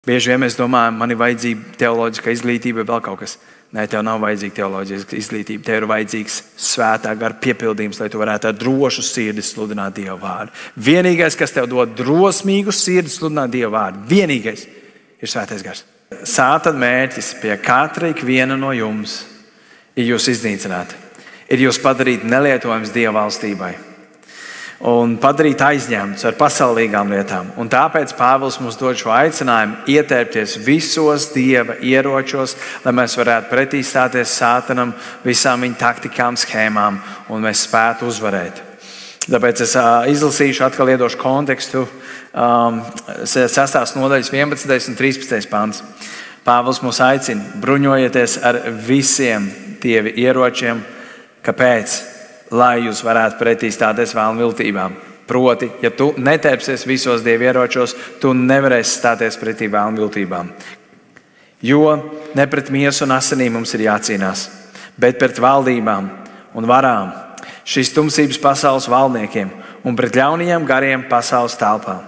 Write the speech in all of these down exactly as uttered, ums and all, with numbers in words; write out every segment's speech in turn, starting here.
Bieži vien mēs domājam, man ir vajadzīga teoloģiska izglītība, vēl kaut kas. Nē, tev nav vajadzīga teoloģiska izglītība. Tev ir vajadzīgs svētā gara piepildījums, lai tu varētu ar drošu sirdi sludināt Dieva vārdu. Vienīgais, kas tev dod drosmīgu sirdi sludināt Dieva vārdu, vienīgais ir svētais gars. Sātana mērķis pie katra ikviena no jums ir jūs iznīcināt, ir jūs padarīt nelietojams Dieva valstībai un padarīt aizņemtus ar pasaulīgām lietām. Un tāpēc Pāvils mums dod šo aicinājumu ietērpties visos Dieva ieročos, lai mēs varētu pretī stāties Sātanam, visām viņa taktikām, schēmām, un mēs spētu uzvarēt. Tāpēc es uh, izlasīšu, atkal iedošu kontekstu, um, sestās nodaļas vienpadsmitais un trīspadsmitais pants. Pāvils mūs aicina, bruņojieties ar visiem Dieva ieročiem. Kāpēc? Lai jūs varētu pretī stāties vēlnu viltībām. Proti, ja tu netērpsies visos Dieva ieročos, tu nevarēsi stāties pretī vēlnu viltībām. Jo ne pret miesu un asinīm mums ir jācīnās, bet pret valdībām un varām, šīs tumsības pasaules valdniekiem un pret ļaunajiem gariem pasaules telpā.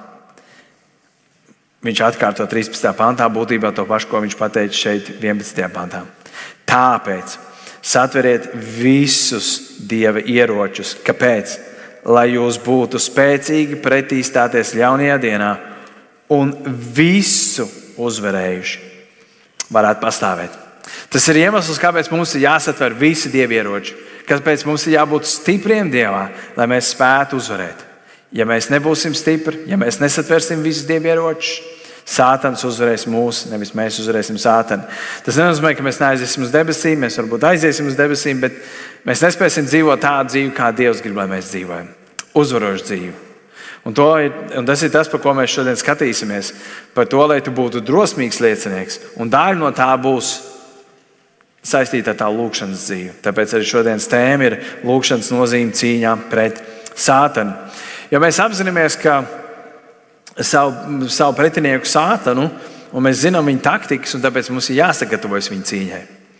Viņš atkārto trīspadsmitajā pantā būtībā to pašu, ko viņš pateica šeit vienpadsmitajā pantā. Tāpēc satveriet visus Dieva ieročus. Kāpēc? Lai jūs būtu spēcīgi pretī stāties ļaunajā dienā un visu uzvarējuši varētu pastāvēt. Tas ir iemesls, kāpēc mums ir jāsatver visi Dieva ieroči. Kāpēc mums ir jābūt stipriem Dievā, lai mēs spētu uzvarēt. Ja mēs nebūsim stipri, ja mēs nesatversim visus Dieva ieročus, Sātans uzvarēs mūs, nevis mēs uzvarēsim Sātanu. Tas nenozīmē, ka mēs neaiziesim uz debesīm, mēs varbūt aiziesim uz debesīm, bet mēs nespēsim dzīvot tādu dzīvi, kā Dievs grib, lai mēs dzīvojam. Uzvarošu dzīvi. Un, to ir, un tas ir tas, par ko mēs šodien skatīsimies. Par to, lai tu būtu drosmīgs liecinieks. Un daļa no tā būs saistīta ar tā lūkšanas dzīvi. Tāpēc arī šodienas tēma ir lūkšanas nozīme cīņā pret Sātanu. Jo mēs apzināmies, ka Savu, savu pretinieku Sātanu, un mēs zinām viņa taktikas, un tāpēc mums ir jāsagatavojas viņa cīņai.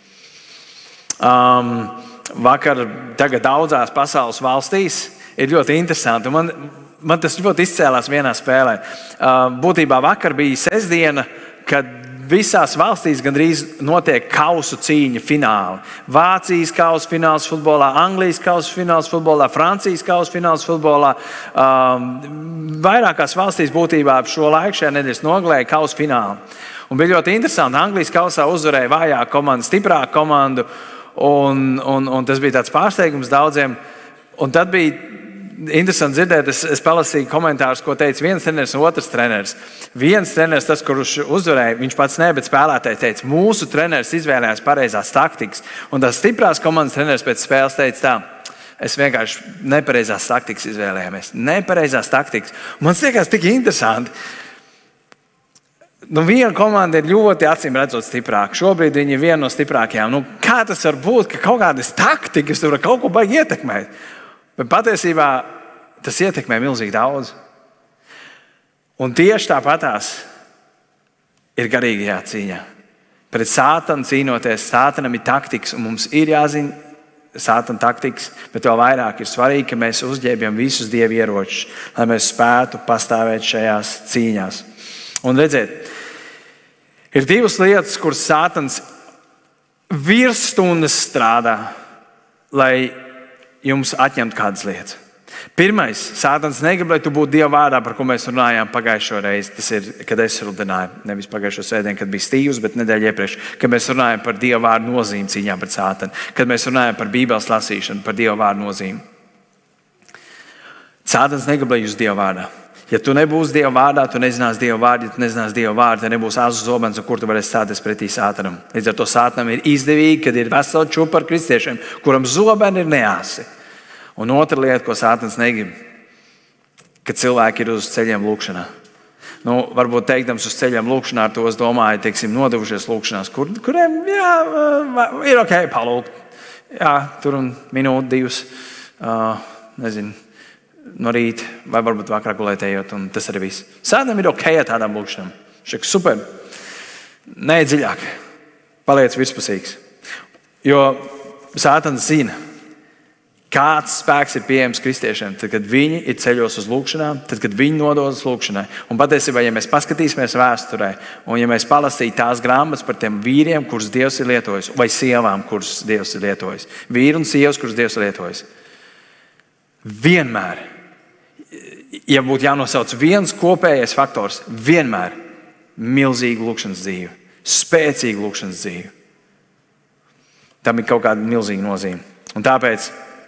Um, vakar, tagad daudzās pasaules valstīs ir ļoti interesanti. Man, man tas ļoti izcēlās vienā spēlē. Um, būtībā vakar bija sestdiena, kad visās valstīs gandrīz notiek kausu cīņa fināli. Vācijas kausa fināls futbolā, Anglijas kausa fināls futbolā, Francijas kausa fināls futbolā. Um, vairākās valstīs būtībā šo laiku šajā nedēļas nogalē kausa fināli. Un bija ļoti interesanti. Anglijas kausā uzvarēja vājāka komanda, stiprāka komanda. Un, un, un tas bija tāds pārsteigums daudziem. Un tad bija interesanti dzirdēt, es, es palasīju komentārus, ko teica viens treneris un otrs treneris. Viens treneris, tas, kurš uzvarēja, viņš pats ne, bet spēlētāji teica, mūsu treneris izvēlējās pareizās taktikas. Un tās stiprās komandas treneris pēc spēles teica tā, es vienkārši nepareizās taktikas izvēlējāmies. Nepareizās taktikas. Man liekas tik interesanti. Nu, viena komanda ir ļoti acīm redzot stiprāka. Šobrīd viņi ir viena no stiprākajām. Nu, kā tas var būt, ka kaut kādas taktikas tur kaut ko baigi ietekmēt? Bet patiesībā tas ietekmē milzīgi daudz. Un tieši tāpatās ir garīgajā cīņā. Pret Sātanu cīnoties, Sātanam ir taktikas, un mums ir jāzina Sātana taktikas, bet vēl vairāk ir svarīgi, ka mēs uzģēbjam visus Dieva ieročus, lai mēs spētu pastāvēt šajās cīņās. Un redziet, ir divas lietas, kuras Sātans virsstundas strādā, lai jums atņemt kādas lietas. Pirmais, Sātans negrib, lai tu būtu Dieva vārdā, par ko mēs runājām pagājušo reizi. Tas ir, kad es runāju, nevis pagājušo svētdienu, kad bija Stīvs, bet nedēļu iepriekš, kad mēs runājam par Dieva vārdu nozīmi cīņā pret Sātanu, kad mēs runājam par Bībeles lasīšanu, par Dieva vārdu nozīmi. Sātans negrib, lai jūs Dieva vārdā. Ja tu nebūsi Dieva vārdā, tu nezināsi Dieva vārdu, ja tu nezināsi Dieva vārdu, tad nebūs azu zobens, kur tu varēsi stāties pretī Sātanam. Līdz ar to Sātanam ir izdevīgi, kad ir vesela čupa ar kristiešiem, kuram zobeni ir neāsi. Un otra lieta, ko Sātans negrib, kad cilvēki ir uz ceļiem lūkšanā. Nu, varbūt teikdams uz ceļiem lūkšanā, ar to es domāju, teiksim, nodevušies lūkšanās, kur, kuriem, jā, ir ok, palūgt. Jā, tur un minūti, divas, uh, nezinu, no rīta vai varbūt vakarā gulētējot, un tas arī viss. Sātanam ir ok ar tādām lūkšanām. Šeit super. Nē, dziļāk. Paliec virspusīgs. Jo Sātans zina, Kāds spēks ir pieejams kristiešiem? Tad, kad viņi ir ceļos uz lūkšanām, tad, kad viņi nododas lūkšanai. Un patiesībā, ja mēs paskatīsimies vēsturē, un ja mēs palasītu tās grāmatas par tiem vīriem, kurus Dievs ir lietojis, vai sievām, kurus Dievs ir lietojis, vīri un sievas, kurus Dievs ir lietojis, vienmēr, ja būtu jānosauc viens kopējais faktors, vienmēr milzīga lūkšanas dzīve, spēcīga lūkšanas dzīve. Tam ir kaut kāda milzīga nozīme. Un tāpēc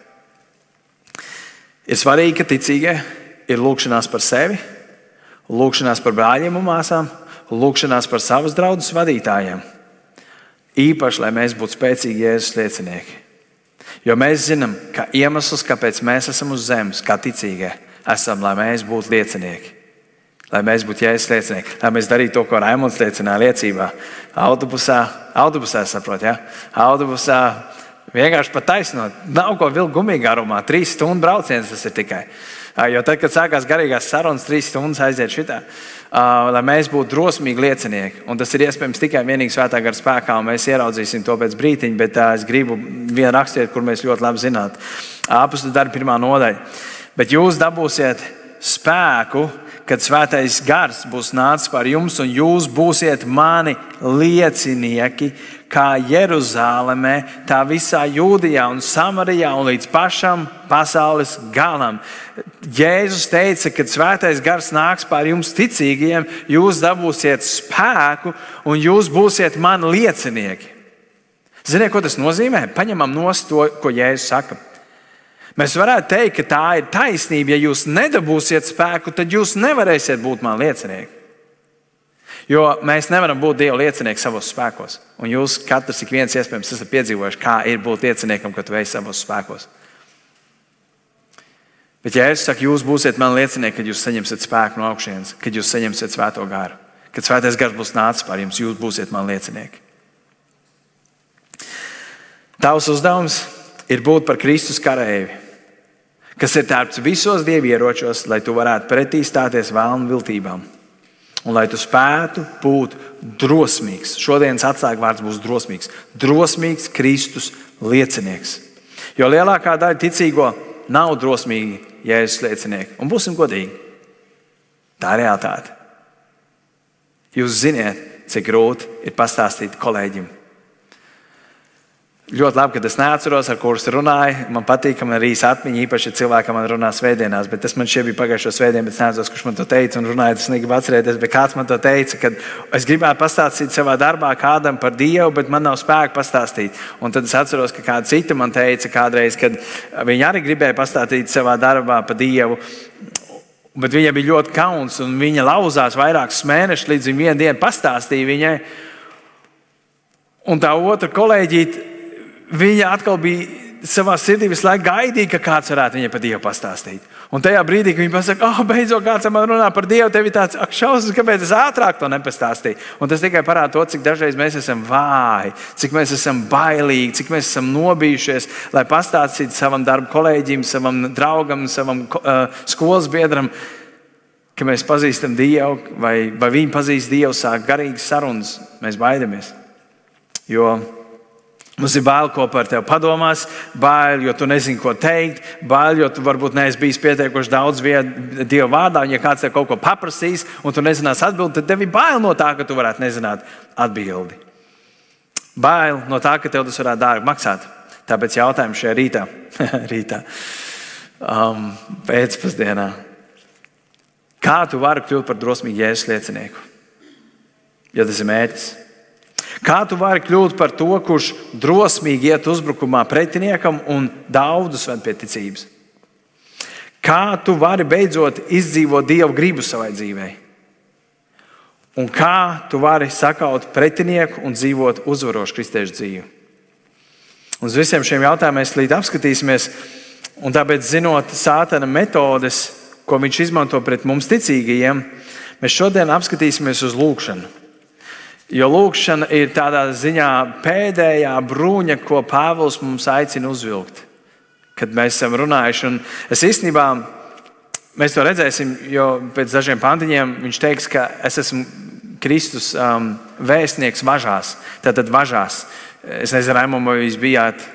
ir svarīgi, ka ticīgie ir lūkšanās par sevi, lūkšanās par brāļiem un māsām, lūkšanās par savas draudzes vadītājiem. Īpaši, lai mēs būtu spēcīgi Jēzus liecinieki. Jo mēs zinām, ka iemesls, kāpēc mēs esam uz zemes, kā ticīgie, esam, lai mēs būtu liecinieki. Lai mēs būtu Jēzus liecinieki. Lai mēs darītu to, ko Raimonds liecināja liecībā. Autobusā, autobusā saprot, ja? Autobusā vienkārši pat taisnot. Nav ko vilkt gumijā garumā. Trīs stundu brauciens tas ir tikai. Jo tad, kad sākās garīgās sarunas, trīs stundas aiziet šitā. Lai mēs būtu drosmīgi liecinieki. Un tas ir iespējams tikai vienīgi Svētā gara spēkā, un mēs ieraudzīsim to pēc brītiņa, bet es gribu vienu rakstiet, kur mēs ļoti labi zināt. Apostļu darbi pirmā nodaļa. Bet jūs dabūsiet spēku, kad Svētais gars būs nācis pār jums, un jūs būsiet mani liecinieki, kā Jeruzālemē, tā visā Jūdijā un Samarijā un līdz pašam pasaules galam. Jēzus teica, kad Svētais gars nāks pār jums ticīgiem, jūs dabūsiet spēku un jūs būsiet mani liecinieki. Ziniet, ko tas nozīmē? Paņemam nost to, ko Jēzus saka. Mēs varētu teikt, ka tā ir taisnība. Ja jūs nedabūsiet spēku, tad jūs nevarēsiet būt man liecinieki. Jo mēs nevaram būt Dieva liecinieki savos spēkos. Un jūs katrs ik viens iespējams esat piedzīvojuši, kā ir būt lieciniekam, kad tu esi savos spēkos. Bet ja es saku, jūs būsiet man liecinieki, kad jūs saņemsiet spēku no augšienes, kad jūs saņemsiet Svēto garu, kad Svētais gars būs nācis pār jums, jūs būsiet man liecinieki. Tavs uzdevums ir būt par Kristus kareivi, kas ir tērpts visos dievieročos, lai tu varētu pretī stāties vēlnu viltībām. Un lai tu spētu būt drosmīgs. Šodienas atslēgvārds būs drosmīgs. Drosmīgs Kristus liecinieks. Jo lielākā daļa ticīgo nav drosmīgi Jēzus liecinieki. Un būsim godīgi. Tā ir realitāte. Jūs ziniet, cik grūti ir pastāstīt kolēģim. Ļoti labi, ka es neatceros, ar kurus runāju. Man patīk, ka man ir īsa atmiņa, īpaši, ja cilvēkam man runā svētdienās. Bet tas man šeit bija pagājušo svētdienu, bet es neatceros, kurš man to teica un runāja. Tas negribu atcerēties, bet kāds man to teica, kad es gribētu pastāstīt savā darbā kādam par Dievu, bet man nav spēka pastāstīt. Un tad es atceros, ka kāda cita man teica kādreiz, kad viņa arī gribēja pastāstīt savā darbā par Dievu. Bet viņa bija ļoti kauns un viņa lauzās vairākus mēnešus, līdz viņa vienu dienu pastāstīja viņai. Un tā otra kolēģīte, viņa atkal bija savā sirdī visu laiku gaidīja, ka kāds varētu viņai par Dievu pastāstīt. Un tajā brīdī, kad viņa pasaka, oh, beidzot kāds man runā par Dievu, tev ir tāds, ak, šausmas, kāpēc es ātrāk to nepastāstīju. Un tas tikai parāda to, cik dažreiz mēs esam vāji, cik mēs esam bailīgi, cik mēs esam nobijušies, lai pastāstītu savam darba kolēģim, savam draugam, savam uh, skolas biedram, ka mēs pazīstam Dievu, vai, vai viņi pazīst Dievu, sāk garīgas sarunas. Mēs baidamies. Jo mums ir bail, ko par tevi padomās, bail, jo tu nezini, ko teikt, bail, jo tu varbūt neesi bijis pietiekoši daudz Dieva vārdā, un ja kāds tev kaut ko paprasīs, un tu nezinās atbildi, tad tev ir bail no tā, ka tu varētu nezināt atbildi. Bail no tā, ka tev tas varētu dārgi maksāt. Tāpēc jautājums šajā rītā, rītā um, pēcpusdienā. Kā tu vari kļūt par drosmīgu Jēzus liecinieku? Ja tas ir mērķis. Kā tu vari kļūt par to, kurš drosmīgi iet uzbrukumā pretiniekam un daudzus ved pie ticības? Kā tu vari beidzot izdzīvot Dieva gribu savai dzīvei? Un kā tu vari sakaut pretinieku un dzīvot uzvarošu kristiešu dzīvi? Uz visiem šiem jautājumiem mēs līdz apskatīsimies, un tāpēc zinot Sātana metodes, ko viņš izmanto pret mums ticīgajiem, mēs šodien apskatīsimies uz lūkšanu. Jo lūkšana ir tādā ziņā pēdējā bruņa, ko Pāvils mums aicina uzvilkt, kad mēs esam runājuši. Un es īstenībā, mēs to redzēsim, jo pēc dažiem pantiņiem viņš teiks, ka es esmu Kristus um, vēstnieks važās. Tātad važās. Es nezinu, Raimond, vai jūs bijāt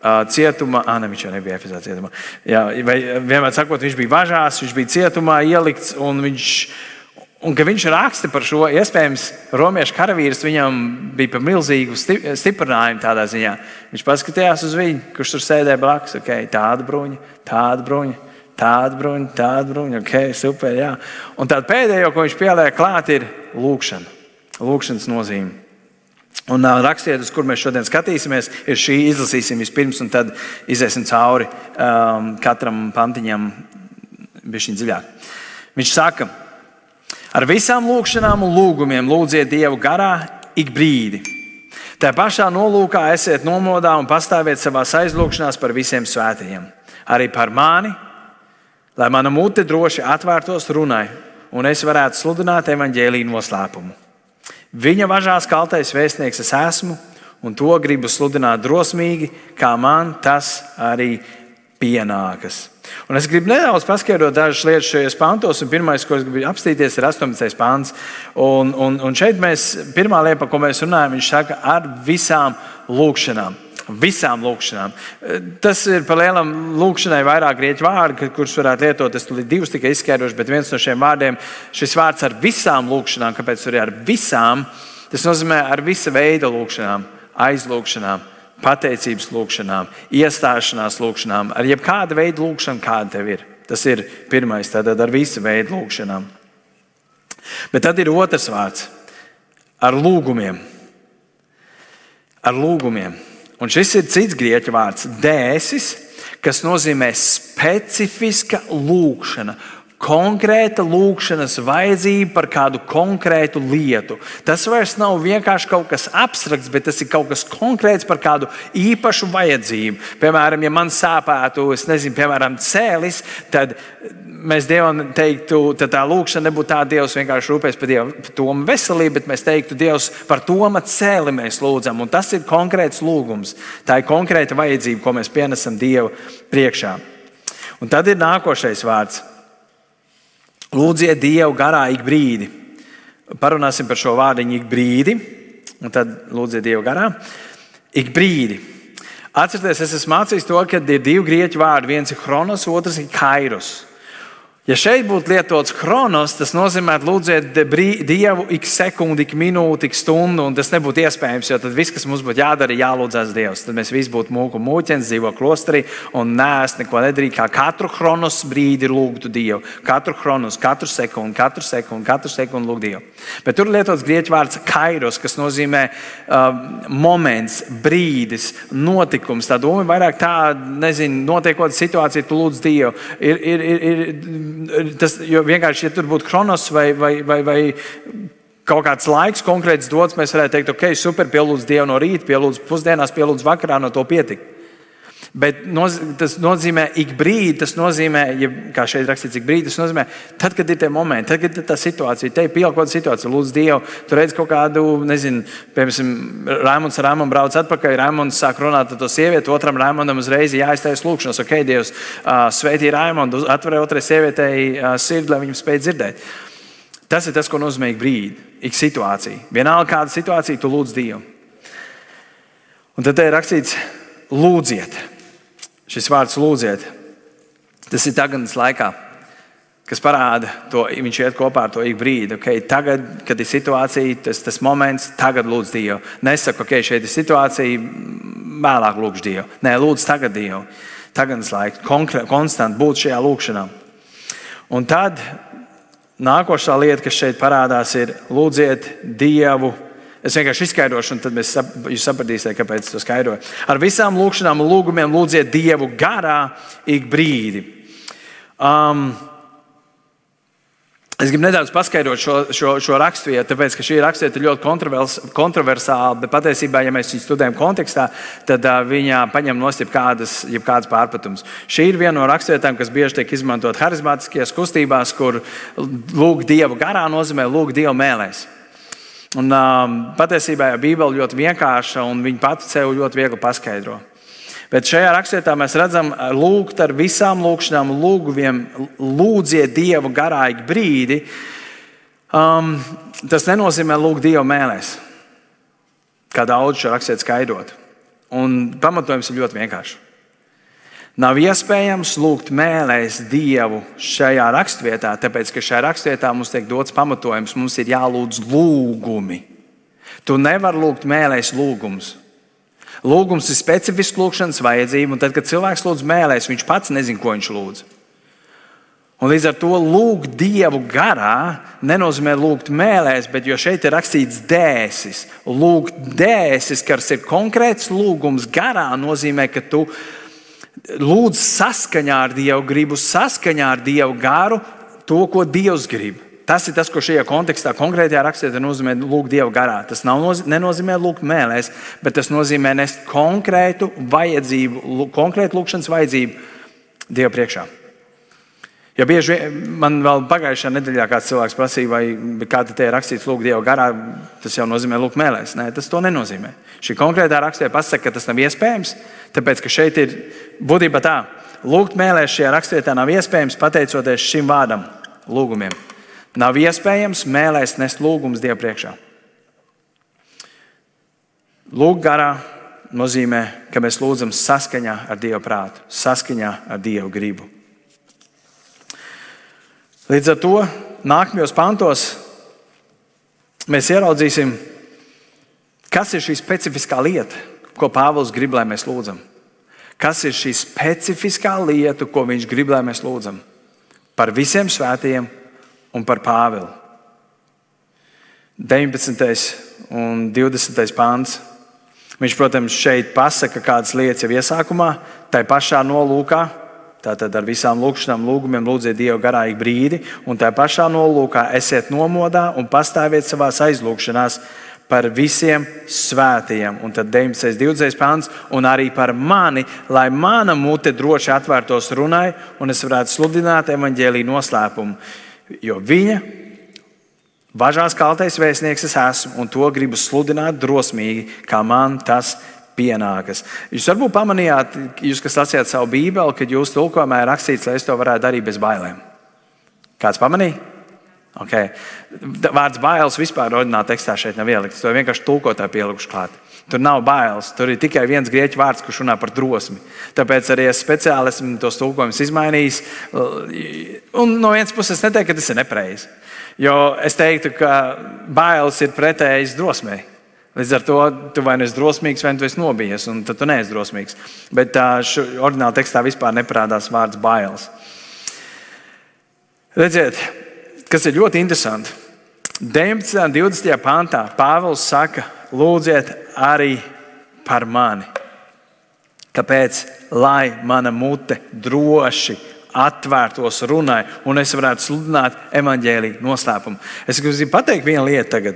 cietumā. Ah, ne, viņš jau nebija Efesā cietumā. Jā, vai, vienmēr sakot, viņš bija važās, viņš bija cietumā ielikts, un viņš, un, ka viņš raksta par šo, iespējams, romiešu karavīrs viņam bija par milzīgu stiprinājumu tādā ziņā. Viņš paskatījās uz viņu, kurš tur sēdēja blakus. Okay, tāda bruņa, tāda bruņa, tāda bruņa, tāda bruņa. Ok, super, jā. Un tāda pēdējo, ko viņš pieliek klāt, ir lūkšana. Lūkšanas nozīme. Un uh, rakstiet, uz kur mēs šodien skatīsimies, ir šī, izlasīsim vispirms, un tad iziesim cauri um, katram pantiņam bišķiņ dziļāk. Viņš saka, ar visām lūkšanām un lūgumiem lūdziet Dievu garā ik brīdi. Tā pašā nolūkā esiet nomodā un pastāviet savās aizlūkšanās par visiem svētajiem. Arī par mani, lai mana mute droši atvērtos runai, un es varētu sludināt evaņģēliju noslēpumu. Viņa važās kaltais vēstnieks es esmu, un to gribu sludināt drosmīgi, kā man tas arī pienākas. Un es gribu nedaudz paskaidrot dažas lietas šajos pantos, un pirmais, ko es gribu apstīties, ir astoņpadsmitais pants. Un, un, un šeit mēs, pirmā lieta, par ko mēs runājam, viņš saka, ar visām lūkšanām. Visām lūkšanām. Tas ir par lielam lūkšanai vairāk grieķu vārdu, kurus varētu lietot. Es tur divus tikai izskaidrošu, bet viens no šiem vārdiem, šis vārds ar visām lūkšanām, kāpēc tur ir ar visām, tas nozīmē ar visa veida lūkšanām, aizlūkšanām, pateicības lūkšanām, iestāšanās lūkšanām, ar jebkāda veida lūkšanu, kāda tev ir. Tas ir pirmais, tātad ar visa veida lūkšanām. Bet tad ir otrs vārds ar lūgumiem. Ar lūgumiem. Un šis ir cits grieķu vārds, dēsis, kas nozīmē specifiska lūkšana, konkrēta lūkšanas vajadzība par kādu konkrētu lietu. Tas vairs nav vienkārši kaut kas abstrakts, bet tas ir kaut kas konkrēts par kādu īpašu vajadzību. Piemēram, ja man sāpētu, es nezinu, piemēram, cēlis, tad mēs Dievam teiktu, tad tā lūkšana nebūtu tā, Dievs vienkārši rūpēs par Dievu Toma veselību, bet mēs teiktu, Dievs par Toma cēli mēs lūdzam. Un tas ir konkrēts lūgums. Tā ir konkrēta vajadzība, ko mēs pienesam Dievu priekšā. Un tad ir nākošais vārds. Lūdziet Dievu garā ik brīdi. Parunāsim par šo vārdiņu ik brīdi. Un tad lūdziet Dievu garā ik brīdi. Atcerieties, es esmu mācījis to, ka ir divi grieķu vārdi. Viens ir chronos, otrs ir kairos. Ja šeit būtu lietots chronos, tas nozīmē lūdziet Dievu ik sekundi, ik minūti, ik stundu, un tas nebūtu iespējams, jo tad viss, kas mums būtu jādara, ir jālūdzās Dievs. Tad mēs visi būtu mūku mūķens, dzīvo klosterī un neēst neko nedarīt, kā katru chronos brīdi lūgtu Dievu. Katru chronos, katru sekundi, katru sekundi, katru sekundi lūgt Dievu. Bet tur lietots grieķu vārds kairos, kas nozīmē uh, moments, brīdis, notikums. Tā doma ir vairāk tā, nezinu, notiekot situācija, tu lūdz Dievu. Ir, ir, ir, ir, Tas, jo vienkārši, ja tur būtu chronos vai, vai, vai, vai kaut kāds laiks konkrēts dots, mēs varētu teikt, ok, super, pielūdz Dievu no rīta, pielūdz pusdienās, pielūdz vakarā, no to pietika. Bet noz, tas nozīmē ik brīdi, tas nozīmē, ja, kā šeit rakstīts, ik brīdi, tas nozīmē, tad, kad ir tie momenti, tad, kad ir tā situācija, te ir pielāgota situācija, lūdz Dievu, tu redz kaut kādu, nezinu, piemēram, Raimonds ar Raimonu brauc atpakaļ, Raimonds sāk runāt ar to sievieti, otram Raimondam uzreiz jāiztais lūkšanas, ok, Dievs, uh, sveitī Raimondu, atverē otrai sievietei uh, sirdi, lai viņam spēj dzirdēt. Tas ir tas, ko nozīmē ik brīdi, ik situācija. Vienalga kāda situācija, tu lūdz Dievu. Un tad te ir rakstīts, lūdziet. Šis vārds lūdziet, tas ir tagadnes laikā, kas parāda to, viņš iet kopā ar to ik brīdi. Okay, tagad, kad ir situācija, tas, tas moments, tagad lūdz Dievu. Nesaku, ok, šeit ir situācija, vēlāk lūkšu Dievu. Nē, lūdz tagad Dievu. Tagadnes laikā, konstant būt šajā lūkšanā. Un tad nākošā lieta, kas šeit parādās, ir lūdziet Dievu. Es vienkārši izskaidrošu, un tad mēs sap, jūs sapratīsiet, kāpēc es to skaidroju. Ar visām lūkšanām un lūgumiem lūdziet Dievu garā ik brīdi. Um, es gribu nedaudz paskaidrot šo, šo, šo raksturvietu, tāpēc, ka šī raksturvieta ir ļoti kontrovers, kontroversāla, bet patiesībā, ja mēs viņu studējam kontekstā, tad uh, viņa paņem nost jebkādas, jebkādas pārpratumus. Šī ir viena no raksturvietām, kas bieži tiek izmantot harizmātiskajās kustībās, kur lūgt Dievu garā nozīmē lūgt Dievu mēlēs. Un, um, patiesībā Bībele ļoti vienkārša un viņa pati sev ļoti viegli paskaidro. Bet šajā rakstvietā mēs redzam, lūgt ar visām lūkšanām un lūgumiem, lūdziet Dievu garā ik brīdi. Um, tas nenozīmē lūgt Dievu mēlēs, kā daudz šo rakstviet skaidrot. Un pamatojums ir ļoti vienkāršs. Nav iespējams lūgt mēlēs Dievu šajā rakstvietā, tāpēc, ka šajā rakstvietā mums tiek dots pamatojums, mums ir jālūdz lūgumi. Tu nevari lūgt mēlēs lūgumus. Lūgums ir specifisks lūgšanas vajadzība, un tad, kad cilvēks lūdz mēlēs, viņš pats nezina, ko viņš lūdz. Un līdz ar to lūgt Dievu garā nenozīmē lūgt mēlēs, bet jo šeit ir rakstīts dēsis. Lūgt dēsis, kas ir konkrēts lūgums garā, nozīmē, ka tu lūdz saskaņā ar Dievu gribu, saskaņā ar Dievu garu, to, ko Dievs grib. Tas ir tas, ko šajā kontekstā, konkrētajā rakstvietā nozīmē lūgt Dievu garā. Tas nav, nenozīmē lūgt mēlēs, bet tas nozīmē nest konkrētu vajadzību, konkrētu lūgšanas vajadzību Dievu priekšā. Ja bieži man vēl pagājušajā nedēļā kāds cilvēks prasīja, vai kāda te ir rakstīts lūgt Dievu garā, tas jau nozīmē lūgt mēlēs. Nē, tas to nenozīmē. Šī konkrētā rakstvieta pasaka, ka tas nav iespējams, tāpēc, ka šeit ir būtībā tā, lūgt mēlēs šajā rakstvietā nav iespējams pateicoties šim vārdam, lūgumiem. Nav iespējams mēlēs nest lūgumus Dievu priekšā. Lūgt garā nozīmē, ka mēs lūdzam saskaņā ar Dievu prātu, saskaņā ar Dievu gribu. Līdz ar to nākamajos pantos mēs ieraudzīsim, kas ir šī specifiskā lieta, ko Pāvils grib, lai mēs lūdzam. Kas ir šī specifiskā lieta, ko viņš grib, lai mēs lūdzam? Par visiem svētajiem un par Pāvilu. deviņpadsmitais un divdesmitais pāns. Viņš, protams, šeit pasaka kādas lietas jau iesākumā, tai pašā nolūkā. Tātad ar visām lūgšanām, lūgumiem lūdziet Dievu garā ik brīdi, un tā pašā nolūkā esiet nomodā un pastāviet savās aizlūgšanās par visiem svētajiem. Un tad deviņpadsmitais, divdesmitais pāns, un arī par mani, lai mana mute droši atvērtos runai, un es varētu sludināt evaņģēliju noslēpumu. Jo viņa bažās kaltais vēstnieks es esmu, un to gribu sludināt drosmīgi, kā man tas pienākas. Jūs varbūt pamanījāt, jūs, kas lasījāt savu Bībeli, kad jūs tulkojumā ir rakstīts, lai es to varētu darīt bez bailēm. Kāds pamanīja? Okay. Vārds bailes vispār oriģinālā tekstā šeit nav ielikts. To vienkārši tulkotāji pielikuši klāt. Tur nav bailes, tur ir tikai viens grieķu vārds, kurš runā par drosmi. Tāpēc arī es speciāli esmu tos tulkojumus izmainījis. Un no vienas puses neteiktu, ka tas ir nepareizi. Jo es teiktu, ka bailes ir pretējas drosmei. Līdz ar to tu vai nu esi drosmīgs, vai tu esi nobijies, un tad tu neesi drosmīgs. Bet oriģinālā tekstā vispār neparādās vārds bailes. Redziet, kas ir ļoti interesanti. deviņpadsmitajā un divdesmitajā pantā Pāvils saka, lūdziet arī par mani. Kāpēc? Lai mana mute droši atvērtos runai, un es varētu sludināt evaņģēliju noslēpumu. Es gribu pateikt vienu lietu tagad.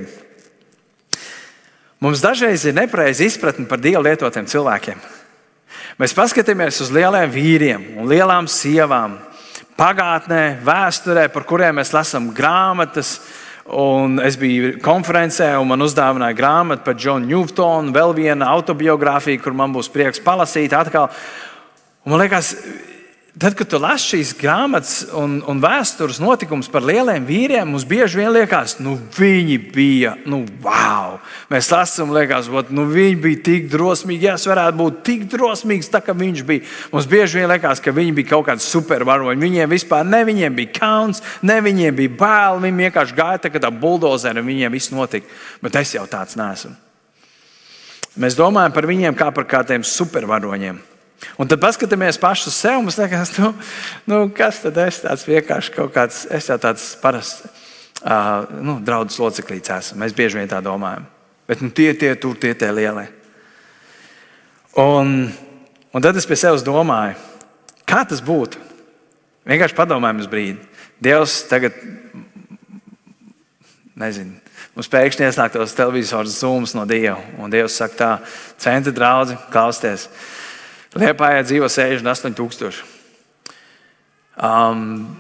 Mums dažreiz ir nepareiza izpratne par Dievu lietotiem cilvēkiem. Mēs paskatāmies uz lieliem vīriem un lielām sievām, pagātnē, vēsturē, par kuriem mēs lasām grāmatas. Un es biju konferencē, un man uzdāvināja grāmatu par Johnu Newtonu, vēl viena autobiogrāfija, kur man būs prieks palasīt atkal. Un man liekas, tad, kad tu lasi šīs grāmatas un, un vēstures notikumus par lieliem vīriem, mums bieži vien liekas, nu viņi bija, nu wow. Mēs lasām, liekas, nu viņi bija tik drosmīgi, ja es varētu būt tik drosmīgs, tā kā viņš bija. Mums bieži vien liekas, ka viņi bija kaut kāds supervaroņi. Viņiem vispār ne viņiem bija kauns, ne viņiem bija bail, viņi vienkārši gāja tā kā tā buldozeri un viņiem viss notika. Bet es jau tāds neesmu. Mēs domājam par viņiem kā par kādiem supervaroņiem. Un tad paskatāmies paši uz sevi, mums liekas, nu, nu kas tad es tāds vienkārši kaut kāds, es jau tāds parasts uh, nu, draudzes loceklīts esmu. Mēs bieži vien tā domājam. Bet nu, tie, tie, tur, tie, tie lielie. Un, un tad es pie sevis domāju, kā tas būtu? Vienkārši padomājam uz brīdi. Dievs tagad, nezinu, mums pēkšņi iesnāk tos televizors zooms no Dieva. Un Dievs saka tā, centra draudzi, klausties. Liepājā dzīvo sešdesmit astoņi tūkstoši. Um,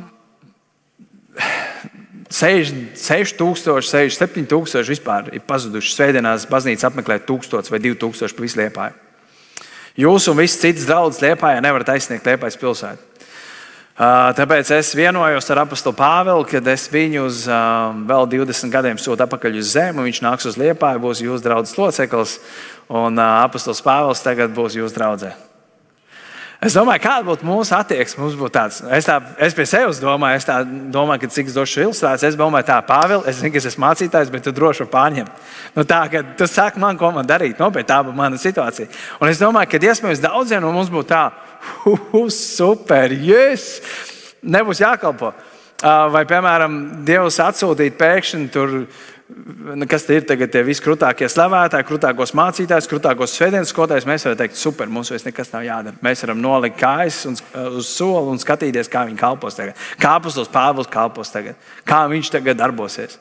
seši tūkstoši, sešdesmit septiņi tūkstoši vispār ir pazuduši. Svētdienās baznīca apmeklē tūkstots vai divi tūkstoši pa visu Liepāju. Jūs un viss citas draudzes Liepājā nevarat aizsniegt Liepājas pilsētu. Tāpēc es vienojos ar apostolu Pāvilu, kad es viņu uz vēl divdesmit gadiem sūtu atpakaļ uz zemi, un viņš nāks uz Liepāju, būs jūsu draudzes loceklis, un apostols Pāvils tagad būs jūsu draudzē. Es domāju, kāda būtu mūsu attieksme. Mums būtu tāds, es, tā, es pie sevis domāju, es tā domāju, ka cik es došu ilustrācijas. Es domāju, tā, Pāvil, es zinu, ka es esmu mācītājs, bet tu droši pārņem. Nu, tā, ka tu saki man, ko man darīt. Nopietni, tā būtu mana situācija. Un es domāju, ka iespējams daudziem no mums būtu tā, hu, hu, super, yes! Nebūs jākalpo. Vai, piemēram, Dievs atsūtīt pēkšņi tur, kas te ir tagad tie viskrūtākie slavētāji, krūtākos mācītājs, krūtākos svētdienas skolotājs, mēs varam teikt, super, mums vairs nekas nav jādara. Mēs varam nolikt kājas un, uz soli un skatīties, kā viņi kalpos tagad. Kā apostols Pāvils kalpos tagad. Kā viņš tagad darbosies.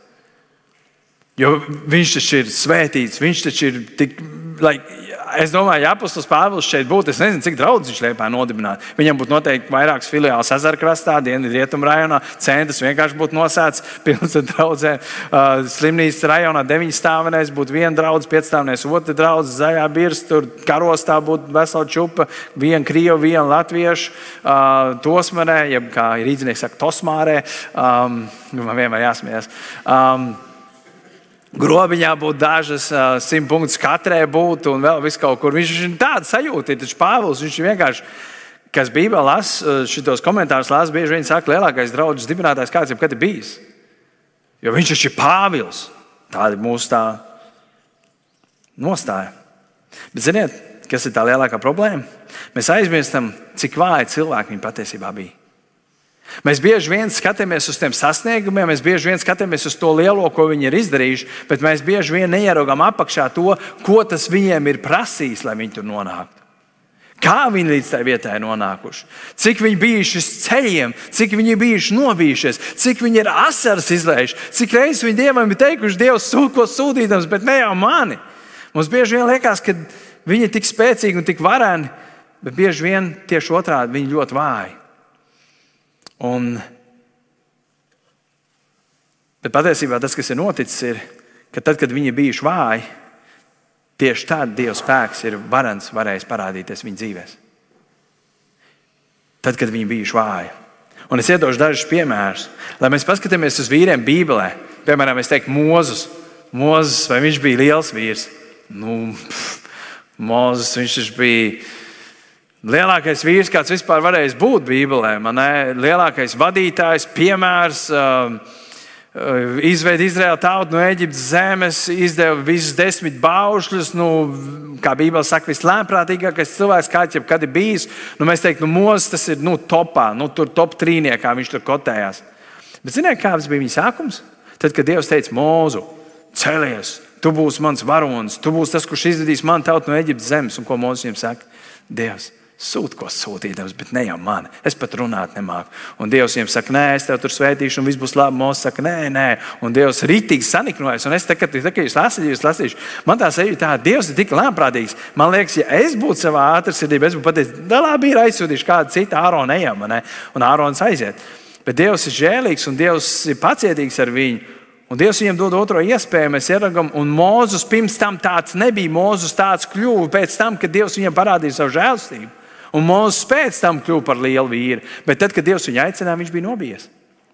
Jo viņš taču ir svētīts, viņš taču ir tik... Like, es domāju, ja apostols Pāvils šeit būtu, es nezinu, cik draudz viņš Liepājā nodibinātu. Viņam būtu noteikti vairākas filiāles Ezerkrastā, Dienvidu Rietumu rajonā, centrs vienkārši būtu nosēts pilns ar draudzēm. Uh, Slimnīcas rajonā deviņi stāvenēs būtu viena draudz, pietstāvenēs otra draudz, Zaļā Birs, tur Karostā būtu vesela čupa, viena krievu, viena latviešu, uh, Tosmarē, jeb kā rīdzinieks saka, Tosmārē, um, man vienmēr jāsmējās. Um, Grobiņā būtu dažas, simt punktus katrai būtu un vēl viss kaut kur. Viņš ir tāda sajūta, taču Pāvils, viņš ir vienkārši, kas Bībelē lasa, šitos komentārus lasa, bieži vien saka, lielākais draudzes dibinātājs kāds jebkad ir bijis. Jo viņš taču ir Pāvils. Tāda ir mūsu tā nostāja. Bet ziniet, kas ir tā lielākā problēma? Mēs aizmirstam, cik vāji cilvēki viņi patiesībā bija. Mēs bieži vien skatāmies uz tiem sasniegumiem, mēs bieži vien skatāmies uz to lielo, ko viņi ir izdarījuši, bet mēs bieži vien neieraugām apakšā to, ko tas viņiem ir prasījis, lai viņi tur nonāktu. Kā viņi līdz tai vietai nonākuši, cik viņi bijuši uz ceļiem, cik viņi bijuši nobijušies, cik viņi ir asaras izlējuši, cik reizes viņi Dievam ir teikuši, Dievs sūd ko sūdīdams, bet ne jau mani. Mums bieži vien liekas, ka viņi ir tik spēcīgi un tik vareni, bet bieži vien tieši otrādi viņi ļoti vāji. Un, bet patiesībā tas, kas ir noticis, ir, ka tad, kad viņi ir bijuši vāji, tieši tad Dieva spēks ir varens, varējis parādīties viņu dzīvēs. Tad, kad viņi bijuši vāji. Un es iedošu dažus piemērus, lai mēs paskatāmies uz vīriem Bībelē. Piemēram, es teiktu Mozus. Mozus, vai viņš bija liels vīrs? Nu, pff, Mozus, viņš bija... Lielākais vīrs, kāds vispār varējis būt Bībelē, man ne? Lielākais vadītājs, piemērs, uh, uh, izved Izraēlu tautu no Eģiptes zemes, izdeva visus desmit baušļus, nu, kā Bībele saka, vislēmprātīgākais cilvēks, kāds jebkad ir bijis. Nu, mēs teiktu, nu, Mozes tas ir nu, topā, nu, tur top trīniekā viņš tur kotējās. Bet ziniet, kāds bija viņa sākums? Tad, kad Dievs teica, Mozu, celies, tu būsi mans varonis, tu būsi tas, kurš izvedīs manu tautu no Eģiptes zemes. Un ko Mozes viņam saka? Dievs, sūti, ko sūtīdams, bet ne jau mani. Es pat runāt nemāku. Un Dievs viņam saka, nē, es tev tur svētīšu, un viss būs labi. Mozes saka, nē, nē. Un Dievs ritīgi saniknojas. Un es tā, kad, tā, kad jūs lasīju, jūs lasīšu, man tā sajūta tā, Dievs ir tik lēmprātīgs. Man liekas, ja es būtu savā ātrsirdībā, es būtu pateicis, da labi ir aizsūtīšu kādu citu Āronu ejam, ne? Un Ārons aiziet. Bet Dievs ir žēlīgs un Dievs ir pacietīgs ar viņu. Un Dievs viņam dod otro iespēju, mēs ieragam, un Mozus pirms tam tāds nebija. Mozus tāds kļuva pēc tam, kad Dievs viņam parādīja savu žēlstību. Un Mozus pēc tam kļuva par lielu vīru. Bet tad, kad Dievs viņu aicināja, viņš bija nobijies.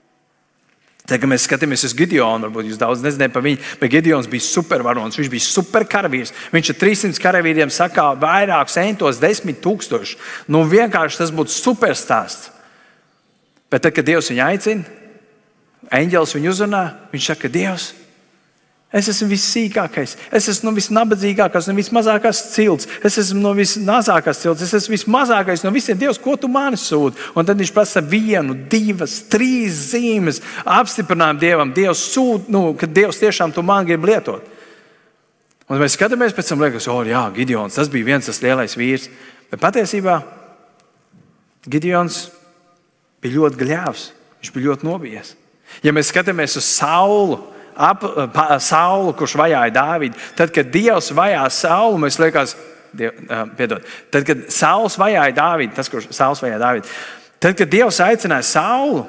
Tad, kad mēs skatāmies uz Gideonu, varbūt jūs daudz nezināt par viņu, bet Gideons bija supervaronis, viņš bija superkaravīrs. Viņš ar trīssimts karavīriem sakā vairākus entos, desmit tūkstoši. Nu, vienkārši tas būtu superstāsts. Bet tad, kad Dievs viņu aicina, eņģelis viņu uzrunā, viņš saka, Dievs, es esmu vissīkākais, es esmu no visnabadzīgākās, no vismazākās cilts, es esmu no vismazākās cilts, es esmu vismazākais no visiem. Dievs, ko tu mani sūti? Un tad viņš prasa vienu, divas, trīs zīmes apstiprinājumu Dievam. Dievs sūta, nu, ka Dievs tiešām tu man grib lietot. Un mēs skatāmies pēc tam, liekas, o, jā, Gideons, tas bija viens tas lielais vīrs. Bet patiesībā Gideons bija ļoti gļēvs, viņš bija ļoti nobijies. Ja mēs skatāmies uz Saulu, ap, pa, Saulu, kurš vajāja Dāvidu, tad, kad Dievs vajā Saulu, mēs liekas, Diev, uh, piedod, tad, kad Sauls vajāja Dāvidu, tas, kurš Sauls vajāja Dāvidu, tad, kad Dievs aicināja Saulu,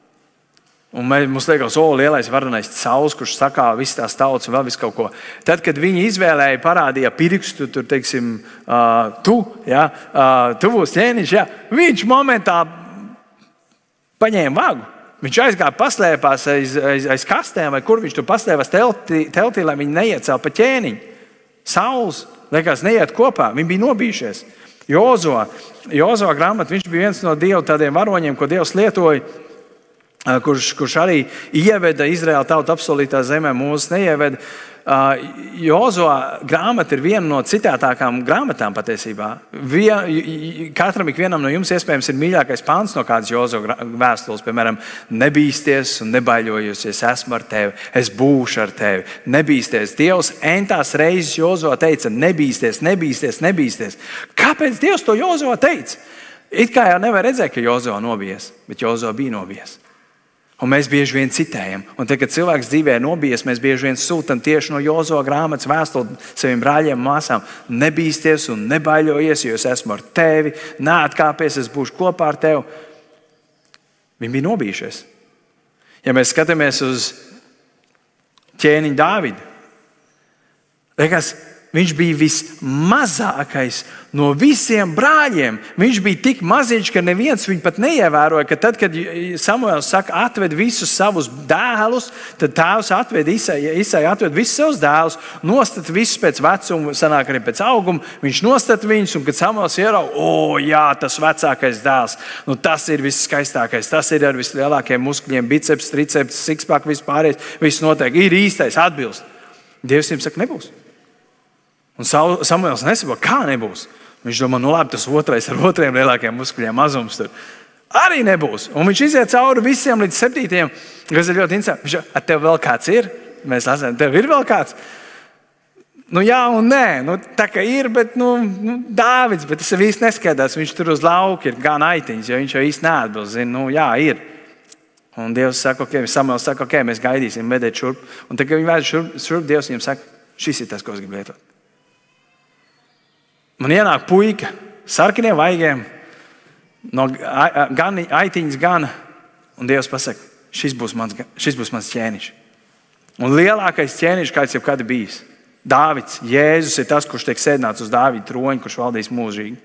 un mēs, mums liekas, o, lielais varonais Sauls, kurš sakā visas tās tautas un vēl visu kaut ko, tad, kad viņi izvēlēja, parādīja pirkstu, tur, teiksim, uh, tu, ja, uh, tu būsi ķēniņš, ja, viņš momentā paņēma vagu. Viņš aizgāja paslēpās aiz, aiz, aiz kastēm, vai kur viņš tur paslēpās teltī, teltī, lai viņi neiecēl pa ķēniņu. Sauls, liekas, neiet kopā. Viņi bija nobijušies. Jozo, Jozo grāmata, viņš bija viens no Dieva tādiem varoņiem, ko Dievs lietoja, kurš, kurš arī ieveda Izraēla tautu apsolītā zemē, Mūzes neieveda. Jozo grāmata ir viena no citātākām grāmatām patiesībā. Vien, katram ikvienam no jums iespējams ir mīļākais pants no kādas Jozo vēstules, piemēram, nebīsties un nebaiļojies, es esmu ar tevi, es būšu ar tevi, nebīsties. Dievs entās reizes Jozo teica, nebīsties, nebīsties, nebīsties. Kāpēc Dievs to Jozo teica? It kā jau nevar redzēt, ka Jozo nobijies, bet Jozo bija nobijies. Un mēs bieži vien citējam. Un tad, kad cilvēks dzīvē nobijies, mēs bieži vien sūtam tieši no Jozo grāmatas vēstuli saviem brāļiem un māsām. Nebīsties un nebaiļojies, jo es esmu ar tevi, neatkāpies, es būšu kopā ar tevi. Viņi bija nobijušies. Ja mēs skatāmies uz ķēniņu Dāvidu, liekas, viņš bija vismazākais no visiem brāļiem. Viņš bija tik maziņš, ka neviens viņu pat neievēroja, ka tad, kad Samuels saka, atved visus savus dēlus, tad tēvs atved Isai, Isai atved visus savus dēlus, nostat visus pēc vecuma, sanāk arī pēc auguma, viņš nostat viņus, un kad Samuels ierauga, o, jā, tas vecākais dēls, nu tas ir viskaistākais, tas ir ar vislielākajiem muskuļiem, biceps, triceps, sixpack, vispārējais, viss notiek, ir īstais, atbilst. Dievs viņam saka, nebūs. Un Samuels nesaprot, kā nebūs. Viņš domā, nu labi, tas otrais ar otriem lielākiem muskuļiem mazums tur arī nebūs. Un viņš iziet cauri visiem līdz septītiem, kas ir ļoti interesanti. Viņš saka, tev vēl kāds ir? Mēs lasām, tev ir vēl kāds? Nu jā un nē, nu, tā kā ir, bet nu, nu, Dāvids, bet tas īsti neskaidrs. Viņš tur uz lauka ir gan aitiņas, jo viņš jau īsti neatbilst. Zin, nu jā, ir. Un Dievs saka, ok, Samuels saka, ok, mēs gaidīsim, vedēt šurp. Un tad, kad viņi vēd šurp, šurp, Dievs viņam saka, šis ir tas, ko es gribu lietot. Man ienāk puika, sarkaniem vaigiem, no gan aitiņas, gan, un Dievs pasaka, šis būs mans, šis būs mans ķēniņš. Un lielākais ķēniņš, kāds jebkad bijis. Dāvids, Jēzus ir tas, kurš tiek sēdināts uz Dāvida troņa, kurš valdīs mūžīgi.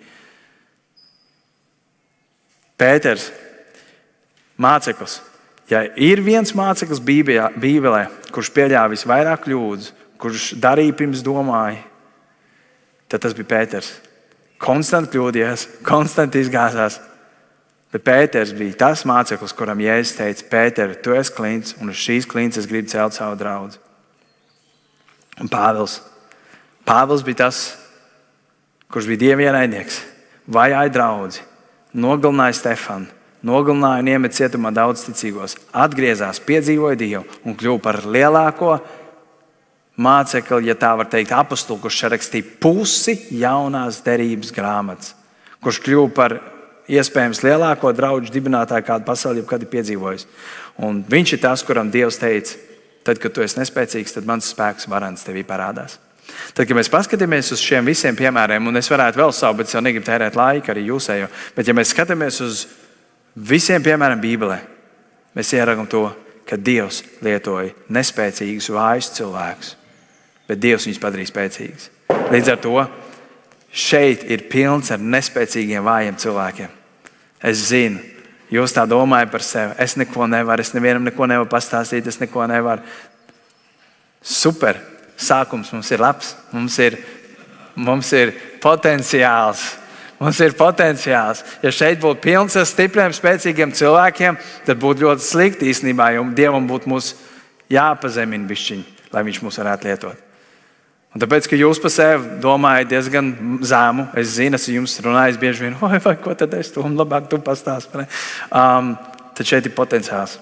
Pēters, māceklis. Ja ir viens māceklis Bībelē, kurš pieļāva visvairāk kļūdas, kurš darīja pirms domāja, tad tas bija Pēters. Konstanti kļūdījās, konstanti izgāzās. Bet Pēters bija tas māceklis, kuram Jēzus teica, Pēter, tu esi klints, un uz šīs klints es gribu celt savu draudzi. Un Pāvils. Pāvils bija tas, kurš bija Dieva ienaidnieks, vajāja draudzi, nogalināja Stefanu, nogalināja un iemet cietumā daudz ticīgos, atgriezās, piedzīvoja Dievu un kļuva par lielāko mācekli, ja tā var teikt, apostuli, kurš rakstīja pusi jaunās derības grāmatas, kurš kļuva par iespējams lielāko draugu dibinātāju, kādu pasauli jebkad ir piedzīvojis. Un viņš ir tas, kuram Dievs teica, tad, kad tu esi nespēcīgs, tad mans spēks varants tevī parādās. Tad, kad mēs paskatāmies uz šiem visiem piemēriem, un es varētu vēl savu, bet es jau negribu tērēt laiku arī jūsējo, bet ja mēs skatāmies uz visiem piemēram Bībelē, mēs ieraugam to, ka Dievs lietoja nespēcīgus, vājus cilvēkus. Bet Dievs viņus padarīja spēcīgus. Līdz ar to šeit ir pilns ar nespēcīgiem, vājiem cilvēkiem. Es zinu, jūs tā domājat par sevi. Es neko nevaru, es nevienam neko nevaru pastāstīt, es neko nevaru. Super! Sākums mums ir labs, mums ir, mums ir potenciāls. Mums ir potenciāls. Ja šeit būtu pilns ar stipriem, spēcīgiem cilvēkiem, tad būtu ļoti slikti īstenībā, jo Dievam būtu mūs jāpazemina bišķiņ, lai viņš mūs varētu lietot. Un tāpēc, ka jūs pa sevi domājat diezgan zēmu, es zinu, es jums runāju bieži vien, vai, vai ko tad es to un labāk tu pastāst. Um, tad šeit ir potenciāls.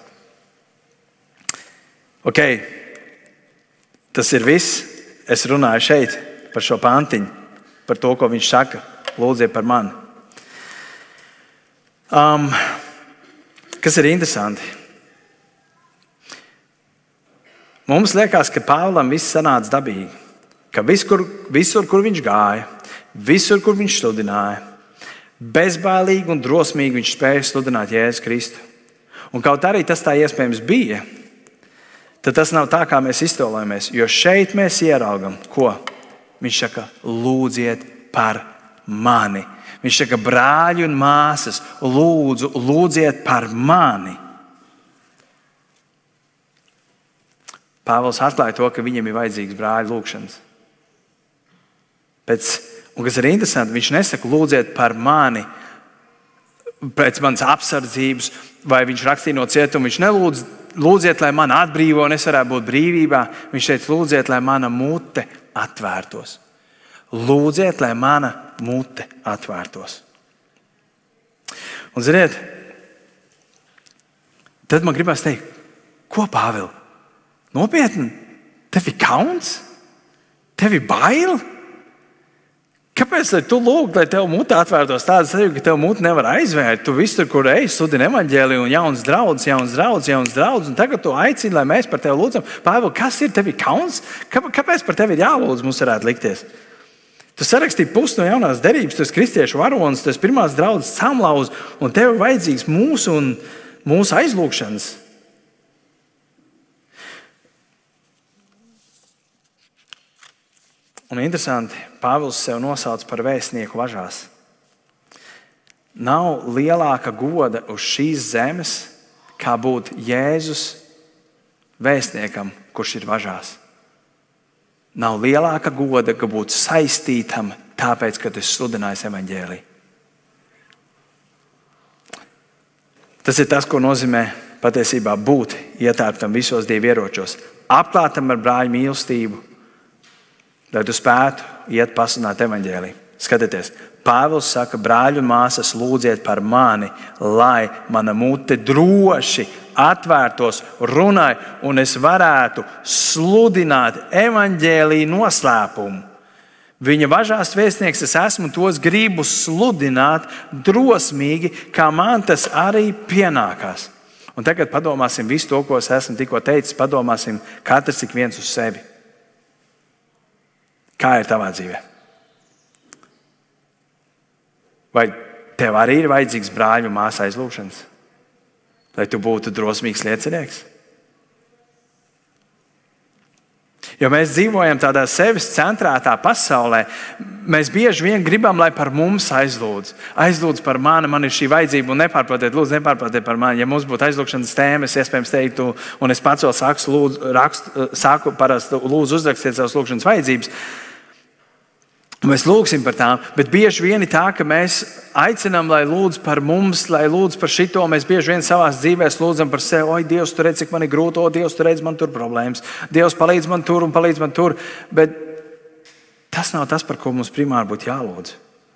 Ok, tas ir viss. Es runāju šeit par šo pantiņu, par to, ko viņš saka. Lūdziet par mani. Um, kas ir interesanti? Mums liekas, ka Pāvilam viss sanāca dabīgi. Ka visur, visur, kur viņš gāja, visur, kur viņš sludināja, bezbailīgi un drosmīgi viņš spēja sludināt Jēzu Kristu. Un kaut arī tas tā iespējams bija, tad tas nav tā, kā mēs iztēlojamies. Jo šeit mēs ieraugam, ko viņš saka, lūdziet par mani. Viņš saka, brāļi un māsas, lūdzu, lūdziet par mani. Pāvils atklāja to, ka viņam ir vajadzīgs brāļu lūgšanas. Pēc, un kas ir interesanti, viņš nesaka, lūdziet par mani pēc manas apsardzības, vai viņš rakstīja no cietuma. Viņš nelūdz, lūdziet, lai mani atbrīvo, un es varētu būt brīvībā. Viņš teica, lūdziet, lai mana mute atvērtos. Lūdziet, lai mana mute atvērtos. Un ziniet, tad man gribās teikt, ko Pāvil? Nopietni, tev ir kauns? Tev ir bail? Kāpēc tu lūgtu, lai tev mute atvērtos? Tāda sajūta, ka tev mute nevar aizvērt. Tu visur, kur ej, sludini evaņģēliju un jauns draudz, jauns draudz, jauns draudz. Un tagad tu aicini, lai mēs par tevi lūdzam. Pāvil, kas ir? Tev ir kauns? Kāpēc par tevi ir jālūdz? Mums varētu likties. Tu sarakstīji pusi no jaunās derības, tu esi kristiešu varonis, tu esi pirmās draudzes samlauz, un tev ir vajadzīgs mūsu un mūsu aizlūgšanas. Un interesanti, Pāvils sev nosauc par vēstnieku važās. Nav lielāka goda uz šīs zemes, kā būt Jēzus vēstniekam, kurš ir važās. Nav lielāka goda, ka būt saistītam, tāpēc, ka tu esi sludinājis evaņģēliju. Tas ir tas, ko nozīmē patiesībā būt ietērptam visos Dieva ieročos. Apklātam ar brāļu mīlestību, lai tu spētu iet pasludināt evaņģēliju. Skatieties, Pāvils saka, brāļi un māsas, lūdziet par mani, lai mana mute droši atvērtos, runai, un es varētu sludināt evaņģēliju noslēpumu. Viņa važās vēstnieks es esmu, tos gribu sludināt drosmīgi, kā man tas arī pienākās. Un tagad padomāsim visu to, ko es esmu tikko teicis, padomāsim katrs ik viens uz sevi. Kā ir tavā dzīvē? Vai tev arī ir vajadzīgs brāļu un māsu aizlūgšanas, lai tu būtu drosmīgs liecinieks? Jo mēs dzīvojam tādā sevis centrētā pasaulē. Mēs bieži vien gribam, lai par mums aizlūdz. Aizlūdz par mani, man ir šī vajadzība, un nepārprotiet, lūdzu, nepārprotiet par mani. Ja mums būtu aizlūgšanas tēma, es iespējams teiktu, un es pats vēl saku, lūdzu, rakstu, saku parasti, lūdzu, uzrakstiet savas lūgšanas vajadzības. Mēs lūgsim par tām, bet bieži vien ir tā, ka mēs aicinām, lai lūdz par mums, lai lūdz par šito. Mēs bieži vien savās dzīvēs lūdzam par sevi. Oi, Dievs, tu redz, cik man ir grūti, o, Dievs, tu redz, man tur problēmas. Dievs, palīdz man tur un palīdz man tur. Bet tas nav tas, par ko mums primāri būtu jālūdz.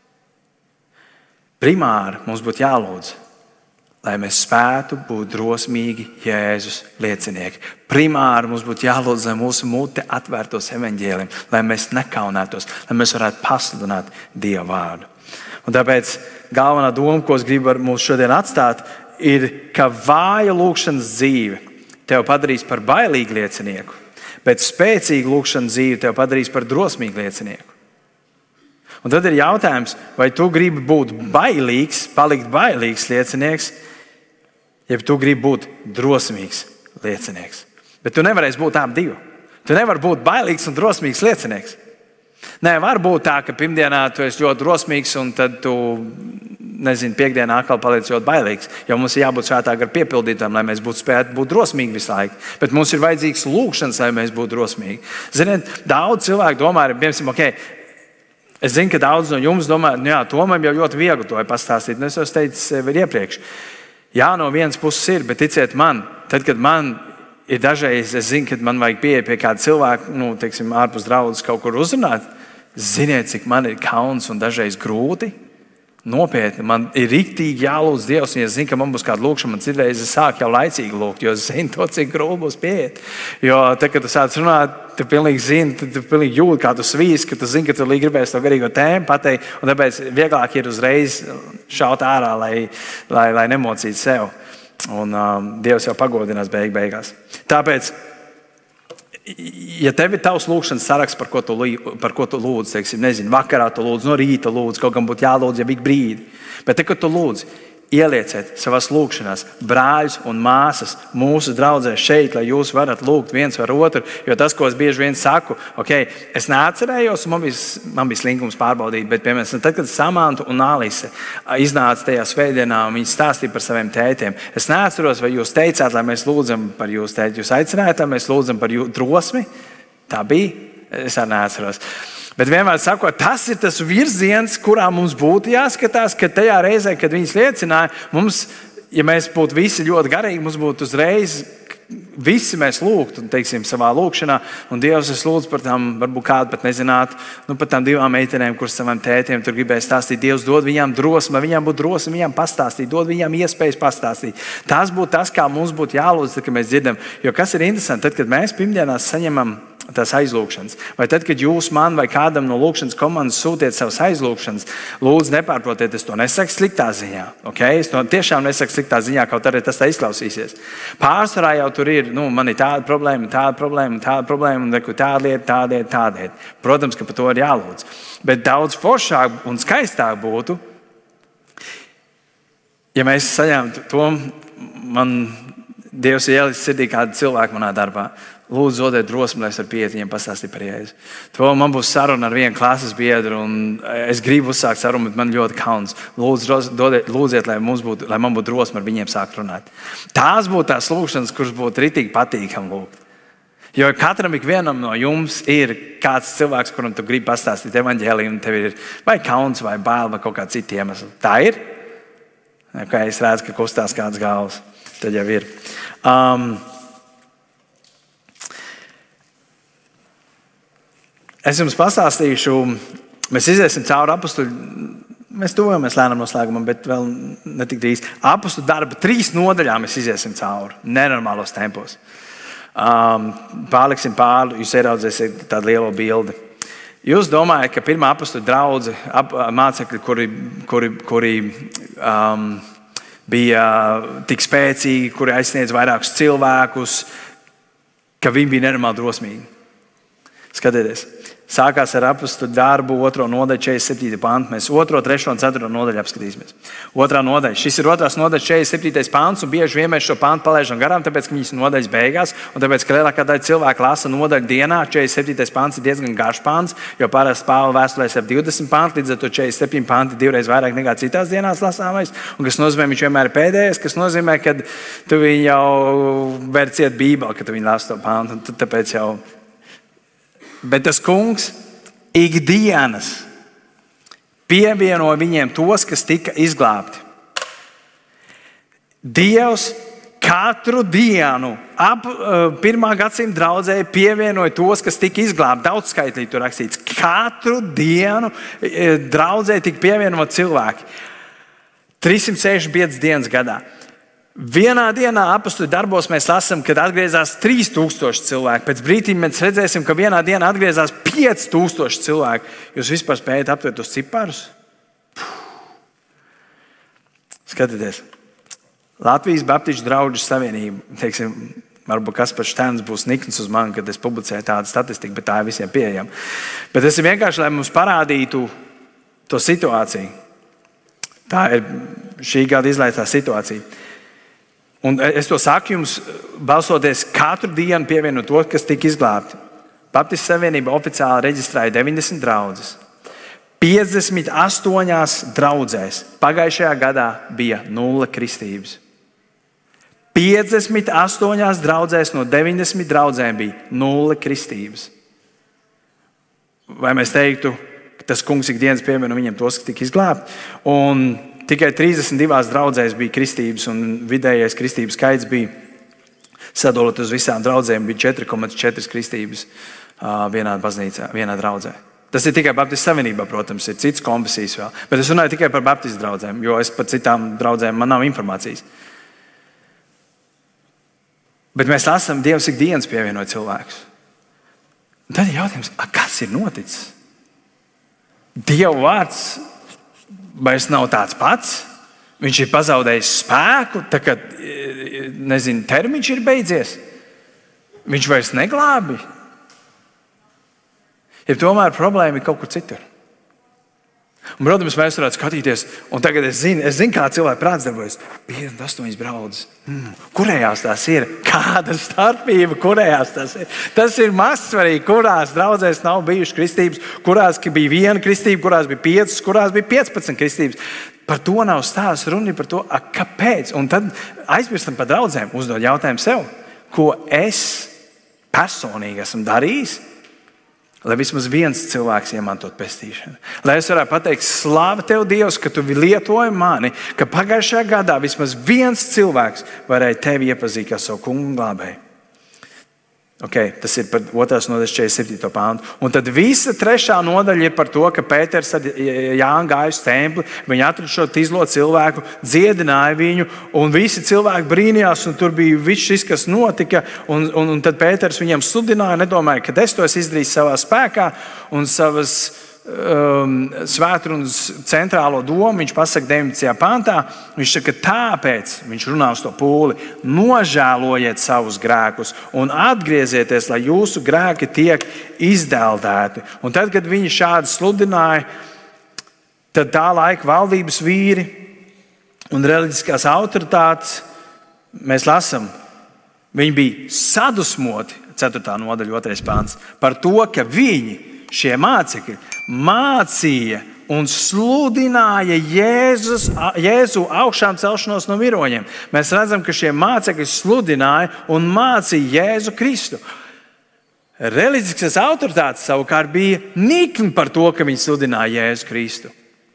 Primāri mums būtu jālūdz, lai mēs spētu būt drosmīgi Jēzus liecinieki. Primāri mums būtu jālūdz, lai mūsu mute atvērtos evaņģēlim, lai mēs nekaunētos, lai mēs varētu pasludināt Dieva vārdu. Un tāpēc galvenā doma, ko es gribu ar mums šodien atstāt, ir, ka vāja lūgšanas dzīve tev padarīs par bailīgu liecinieku, bet spēcīga lūgšanas dzīve tev padarīs par drosmīgu liecinieku. Un tad ir jautājums, vai tu gribi būt bailīgs, palikt bailīgs liecinieks, ja tu gribi būt drosmīgs liecinieks. Bet tu nevarēsi būt abi divi. Tu nevari būt bailīgs un drosmīgs liecinieks. Nē, var būt tā, ka pirmdienā tu esi ļoti drosmīgs, un tad tu, nezinu, piekdienā atkal paliec ļoti bailīgs. Jo mums ir jābūt svētā gara piepildītam, lai mēs būtu spētu būt drosmīgi visu laiku. Bet mums ir vajadzīgs lūgšanas, lai mēs būtu drosmīgi. Ziniet, daudz cilvēku domā, piemēram, ok, es zinu, ka daudz no jums domā, nu jā, to man jau ļoti viegli to pastāstīt. Un es jau teicu iepriekš. Jā, no vienas puses ir, bet ticiet man, tad, kad man ir dažreiz, es zinu, kad man vajag pieeja pie kāda cilvēka, nu, teiksim, ārpus draudzes kaut kur uzrunāt, ziniet, cik man ir kauns un dažreiz grūti. Nopietni, man ir riktīgi jālūdz Dievs, un ja zinu, ka man būs kāda lūgšana, man citreiz es sāku jau laicīgi lūgt, jo es zinu to, cik grūti būs pieiet. Jo tad, kad tu sāc runāt, tu pilnīgi zini, tu, tu pilnīgi jūti, kā tu svīst, ka tu zini, ka tu gribēsi to garīgo tēmu pateikt, un tāpēc vieglāk ir uzreiz šaut ārā, lai, lai, lai nemocītu sev. Un um, Dievs jau pagodinās beig beigās. Tāpēc, ja tev ir tavs lūgšanas saraksts, par ko tu, par ko tu lūdz, teiksim, nezinu, vakarā tu lūdz, no rīta lūdz, kaut kam būtu jālūdz jau ik brīdi. Bet te, kad tu lūdz, ielieciet savās lūkšanās brāļus un māsas mūsu draudzē šeit, lai jūs varat lūgt viens par otru. Jo tas, ko es bieži vien saku, ok, es neatcerējos, un man bija, man bija slinkums pārbaudīt, bet, piemēram, tad, kad Samanta un Alise iznāca tajā svētdienā un viņi stāstīja par saviem tētiem, es neatceros, vai jūs teicāt, lai mēs lūdzam par jūsu tēti. Jūs aicinājāt, lai mēs lūdzam par jūsu drosmi? Tā bija? Es arī neatceros. Bet vienmēr sakot, tas ir tas virziens, kurā mums būtu jāskatās, ka tajā reizē, kad viņas liecināja, mums, ja mēs būtu visi ļoti garīgi, mums būtu uzreiz visi mēs lūgtu, teiksim, savā lūkšanā, un Dievs, es lūdzu par tām, varbūt kādu pat nezinātu, nu, par tām divām meitenēm, kuras savām tētiem tur gribēja stāstīt. Dievs dod viņām drosmi, lai viņām būtu drosmi, viņām pastāstīt, dod viņām iespējas pastāstīt. Tas būtu tas, kā mums būtu jālūdz, tad, kad mēs dzirdam. Jo kas ir interesanti, tad, kad mēs pirmdienās saņemam tās aizlūgšanas, vai tad, kad jūs man vai kādam no lūkšanas komandas sūtiet savas aizlūgšanas, lūdzu, nepārprotiet, es to nesaku sliktā ziņā. Okay? Es to tiešām nesaku sliktā ziņā, kaut arī tas tā izklausīsies. Pārsvarā jau tur ir, nu, man ir tāda problēma, tāda problēma, tāda problēma, un tāda lieta, tāda lieta, tāda lieta. Protams, ka par to ir jālūdz. Bet daudz foršāk un skaistāk būtu, ja mēs saņemtu to, man Dievs ir ielicis sirdī kādu cilvēku manā darbā. Lūdzu, dodiet drosmi, lai es varu pieiet viņiem pastāstīt par Jēzu. To man būs saruna ar vienu klases biedru, un es gribu uzsākt sarunu, bet man ļoti kauns. Lūdzu, dodiet, lūdziet, lai, būtu, lai man būtu drosmi ar viņiem sākt runāt. Tās būtu tās lūkšanas, kuras būtu ritīgi patīkami lūgt. Jo katram ikvienam no jums ir kāds cilvēks, kuram tu gribi pastāstīt evaņģēliju, un tev ir vai kauns, vai bail, vai kaut kāda cita iemesla. Tā ir? Okay, es redzu, ka kustās kāds galvas. Tad jau ir. Um, Es jums pastāstīšu, mēs iziesim cauri apostļu, mēs tuvojamies lēnām noslēgumam, bet vēl ne tik drīz. Apostļu darba trīs nodaļām mēs iziesim cauri, nenormālos tempos. Um, pārliksim pāri, jūs ieraudzēsiet tādu lielo bildi. Jūs domājat, ka pirmā apostļu draudze, ap, mācekļi, kuri, kuri, kuri um, bija tik spēcīgi, kuri aizsniedz vairākus cilvēkus, ka viņi bija nenormāli drosmīgi. Skatieties. Sākās ar apostļu darbu, otro nodaļu, četrdesmit septītais pants. Mēs otro, trešo un ceturto nodaļu apskatīsimies. Otrā nodaļa. Šis ir otrās nodaļas, četrdesmit septītais pants, un bieži vien mēs šo pantu palaidām garām, tāpēc, ka viņas nodaļas beigās, un tāpēc, ka lielākā daļa cilvēku lasa nodaļu dienā. četrdesmit septītais pants ir diezgan garš pants, jo parasti Pāvila vēstulēs ir divdesmit panti, līdz ar to četrdesmit septiņi panti divreiz vairāk nekā citās dienās lasāmais, un kas nozīmē, viņš vienmēr ir pēdējais, kas nozīmē, ka tu viņu jau vēr ciet Bībeli, ka tu viņu lasi to pantu, un tāpēc jau. Bet tas kungs ikdienas pievienoja viņiem tos, kas tika izglābti. Dievs katru dienu ap pirmā gadsimta draudzē pievienoja tos, kas tika izglābti. Daudzskaitlīgi tur rakstīts. Katru dienu draudzē tika pievienot cilvēki. trīssimt sešdesmit piecas dienas gadā. Vienā dienā apostļu darbos mēs lasām, kad atgriezās trīs tūkstoši cilvēki. Pēc brīdim mēs redzēsim, ka vienā dienā atgriezās pieci tūkstoši cilvēki. Jūs vispār spējat aptvert tos ciparus? Skatieties, Latvijas Baptistu draugu savienība, teiksim, varbūt Kaspars Štērns būs nikns uz mani, kad es publicēju tādu statistiku, bet tā ir visiem pieejama. Bet tas ir vienkārši, lai mums parādītu to situāciju. Tā ir šī gada izlaistā situācija. Un es to saku jums, balsoties katru dienu pievienot to, kas tika izglābti. Baptistu savienība oficiāli reģistrēja deviņdesmit draudzes. piecdesmit astoņās draudzēs pagājušajā gadā bija nulle kristības. piecdesmit astoņās draudzēs no deviņdesmit draudzēm bija nulle kristības. Vai mēs teiktu, ka tas kungs ikdienas pievieno viņiem tos, kas tika izglābti? Un tikai trīsdesmit divās draudzēs bija kristības, un vidējais kristības skaits bija, sadalot uz visām draudzēm, bija četri komats četri kristības vienā baznīcā, vienā draudzē. Tas ir tikai Baptistu savienībā, protams, ir cits konfesijas vēl. Bet es runāju tikai par Baptistu draudzēm, jo es par citām draudzēm man nav informācijas. Bet mēs lasām, Dievs ikdienas pievienoja cilvēkus. Un tad ir jautājums, kas ir noticis? Dieva vārds vairs nav tāds pats. Viņš ir pazaudējis spēku, tā kā, nezinu, termiņš ir beidzies. Viņš vairs neglābi. Ja tomēr problēma ir kaut kur citur. Un, protams, mēs varētu skatīties, un tagad es zinu, es zinu kā cilvēki prāts darbojas. piecdesmit astoņas draudzes. Mm, kurējās tās ir? Kāda starpība, kurējās tās ir? Tas ir mazsvarīgi, kurās draudzēs nav bijušas kristības, kurās bija viena kristība, kurās bija piecas, kurās bija piecpadsmit kristības. Par to nav stāsts, runa par to, a, kāpēc. Un tad aizmirstam par draudzēm, uzdod jautājumu sev, ko es personīgi esmu darījis, lai vismaz viens cilvēks iemantot pestīšanu. Lai es varētu pateikt, slāva tev, Dievs, ka tu lietoji mani, ka pagājušajā gadā vismaz viens cilvēks varēja tevi iepazīt kā savu kungu un glābēju. Okay, tas ir par otrās nodaļas četrdesmit septīto pāntu. Un tad visa trešā nodaļa ir par to, ka Pēters ar Jānu gāja uz templi, viņi atrada šo tīzlo cilvēku, dziedināja viņu, un visi cilvēki brīnījās, un tur bija viss šis, kas notika, un, un, un tad Pēters viņiem sludināja, nedomāja, ka es to esmu izdarījis savā spēkā un savas um, svētrunas centrālo domu. Viņš pasaka deviņpadsmitajā pantā, viņš saka, tāpēc viņš runā uz to pūli, nožēlojiet savus grēkus un atgriezieties, lai jūsu grēki tiek izdeldēti. Un tad, kad viņi šādi sludināja, tad tā laika valdības vīri un reliģiskās autoritātes, mēs lasām, viņi bija sadusmoti, ceturtā nodaļa, otrais pants, par to, ka viņi, šie mācekļi, mācīja un sludināja Jēzus, Jēzu augšām celšanos no miroņiem. Mēs redzam, ka šie mācekļi sludināja un mācīja Jēzu Kristu. Reliģiskās autoritātes savukārt bija nikni par to, ka viņi sludināja Jēzu Kristu.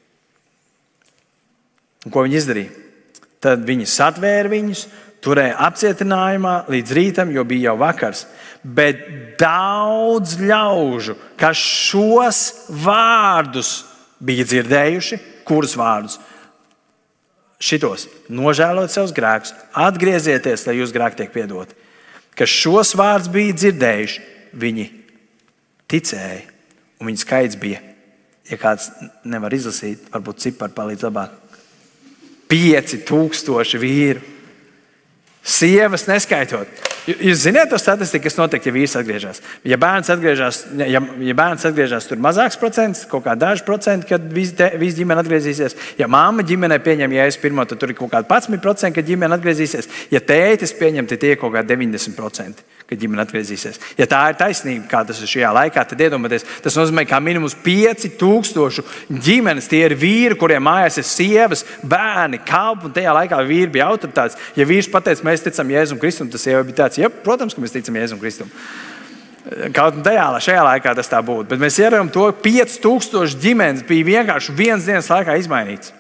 Un ko viņi izdarīja? Tad viņi satvēra viņus, turēja apcietinājumā līdz rītam, jo bija jau vakars. Bet daudz ļaužu, kas šos vārdus bija dzirdējuši, kurus vārdus? Šitos, nožēlot savus grēkus, atgriezieties, lai jūsu grēki tiek piedoti. Kas šos vārdus bija dzirdējuši, viņi ticēja, un viņu skaits bija, ja kāds nevar izlasīt, varbūt cipari palīdz labāk, pieci tūkstoši vīru. Sievas neskaitot. Jūs zināt to statistiku, kas notiek, ja vīrs atgriežas? Ja bērns atgriežas, ja, ja bērns atgriežas, tur mazāks procents, kaut kā daži procenti, kad visa ģimene atgriezīsies. Ja mamma ģimenē pieņem Jēzus pirmo, tad tur ir kaut kādi padsmit procenti, kad ģimene atgriezīsies. Ja tētis pieņem, tad tie ir kaut kādi deviņdesmit procenti, kad ģimene atgriezīsies. Ja tā ir taisnība, kā tas ir šajā laikā, tad iedomājieties, tas nozīmē, ka minimums pieci tūkstoši ģimenes, tie ir vīri, kuriem mājās ir sievas, bērni, kalpi, un tajā laikā vīri bija autoritātes. Ja vīrs pateica, mēs ticam Jēzum Kristum, tas jau bija tāds, ja, protams, ka mēs ticam Jēzum Kristum. Kaut tajā, šajā laikā tas tā būtu. Bet mēs ieraudzām to, ka pieci tūkstoši ģimenes bija vienkārši vienas dienas laikā izmainīts.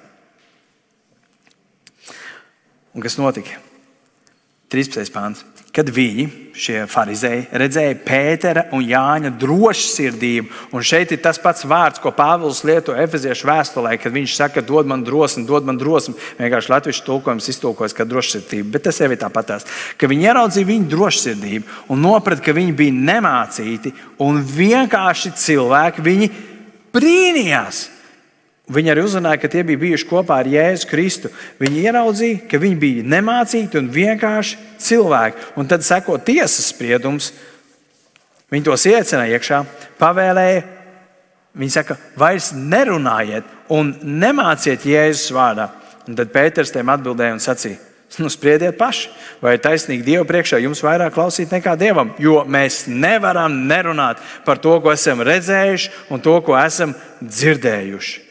Un kas notika? trīspadsmitais pāns. Kad viņi, šie farizēji, redzēja Pētera un Jāņa drošsirdību, un šeit ir tas pats vārds, ko Pāvils lieto Efeziešu vēstulē, kad viņš saka, dod man drosmi, dod man drosmi. Vienkārši latviešu tulkojums iztulkojas kā drošsirdība, bet tas jau ir tāpatās. Ka viņi ieraudzīja viņu drošsirdību un noprata, ka viņi bija nemācīti un vienkārši cilvēki, viņi brīnījās. Viņi arī uzzināja, ka tie bija bijuši kopā ar Jēzu Kristu. Viņi ieraudzīja, ka viņi bija nemācīti un vienkārši cilvēki. Un tad seko tiesas spriedums. Viņi tos iecināja iekšā, pavēlēja. Viņi saka, vairs nerunājiet un nemāciet Jēzus vārdā. Un tad Pēters tiem atbildēja un sacīja, nu spriediet paši, vai taisnīgi Dievu priekšā jums vairāk klausīt nekā Dievam, jo mēs nevaram nerunāt par to, ko esam redzējuši un to, ko esam dzirdējuši.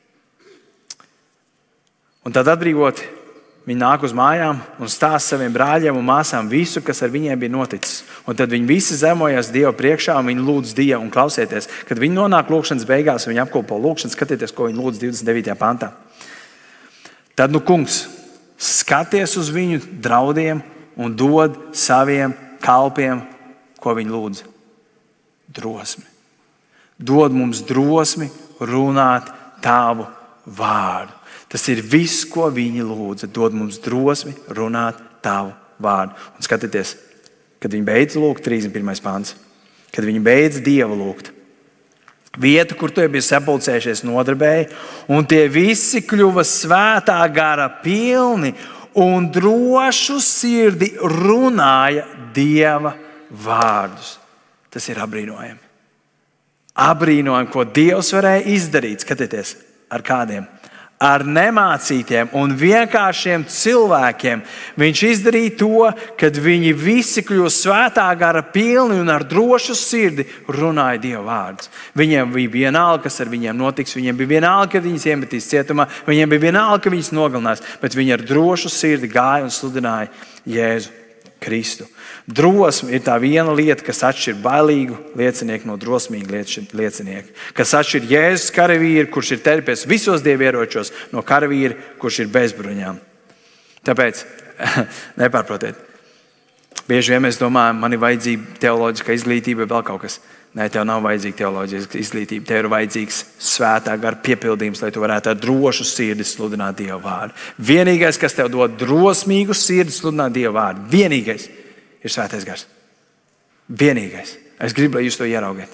Un tad atbrīvot, viņi nāk uz mājām un stāsta saviem brāļiem un māsām visu, kas ar viņiem bija noticis. Un tad viņi visi zemojas Dieva priekšā un viņi lūdz Dievu. Un klausieties, kad viņi nonāk lūkšanas beigās, viņi apkopo lūkšanas, skatieties, ko viņi lūdz divdesmit devītajā pantā. Tad, nu, kungs, skaties uz viņu draudiem un dod saviem kalpiem, ko viņi lūdz. Drosmi. Dod mums drosmi runāt tavu vārdu. Tas ir viss, ko viņi lūdza. Dod mums drosmi runāt tavu vārdu. Un skatieties, kad viņi beidz lūgt, trīsdesmit pirmais pants, kad viņi beidz Dievu lūgt. Vieta, kur tie bija sapulcējušies, nodarbēja, un tie visi kļuva svētā gara pilni un drošu sirdi runāja Dieva vārdus. Tas ir apbrīnojami. Apbrīnojami, ko Dievs varēja izdarīt. Skatieties, ar kādiem? Ar nemācītiem un vienkāršiem cilvēkiem. Viņš izdarīja to, kad viņi visi kļūst svētā gara pilni un ar drošu sirdi runāja Dieva vārdus. Viņiem bija vienalga, kas ar viņiem notiks, viņiem bija vienalga, ka viņus iemetīs cietumā, viņiem bija vienalga, ka viņus nogalinās, bet viņi ar drošu sirdi gāja un sludināja Jēzu Kristu. Drosme ir tā viena lieta, kas atšķir bailīgu liecinieku no drosmīga liecinieka. Kas atšķir Jēzus karavīru, kurš ir terpies visos dievieročos, no karavīra, kurš ir bez bruņām. Tāpēc nepārprotiet. Bieži vien mēs domājam, man ir vajadzīga teoloģiska izglītība vai vēl kaut kas. Nē, tev nav vajadzīga teoloģiska izglītība. Tev ir vajadzīgs svētā gara piepildījums, lai tu varētu ar drošu sirdi sludināt Dieva vārdu. Vienīgais, kas tev dod drosmīgu sirdi sludināt Dieva vārdu, vienīgais ir svētais gars. Vienīgais. Es gribu, lai jūs to ieraugiet.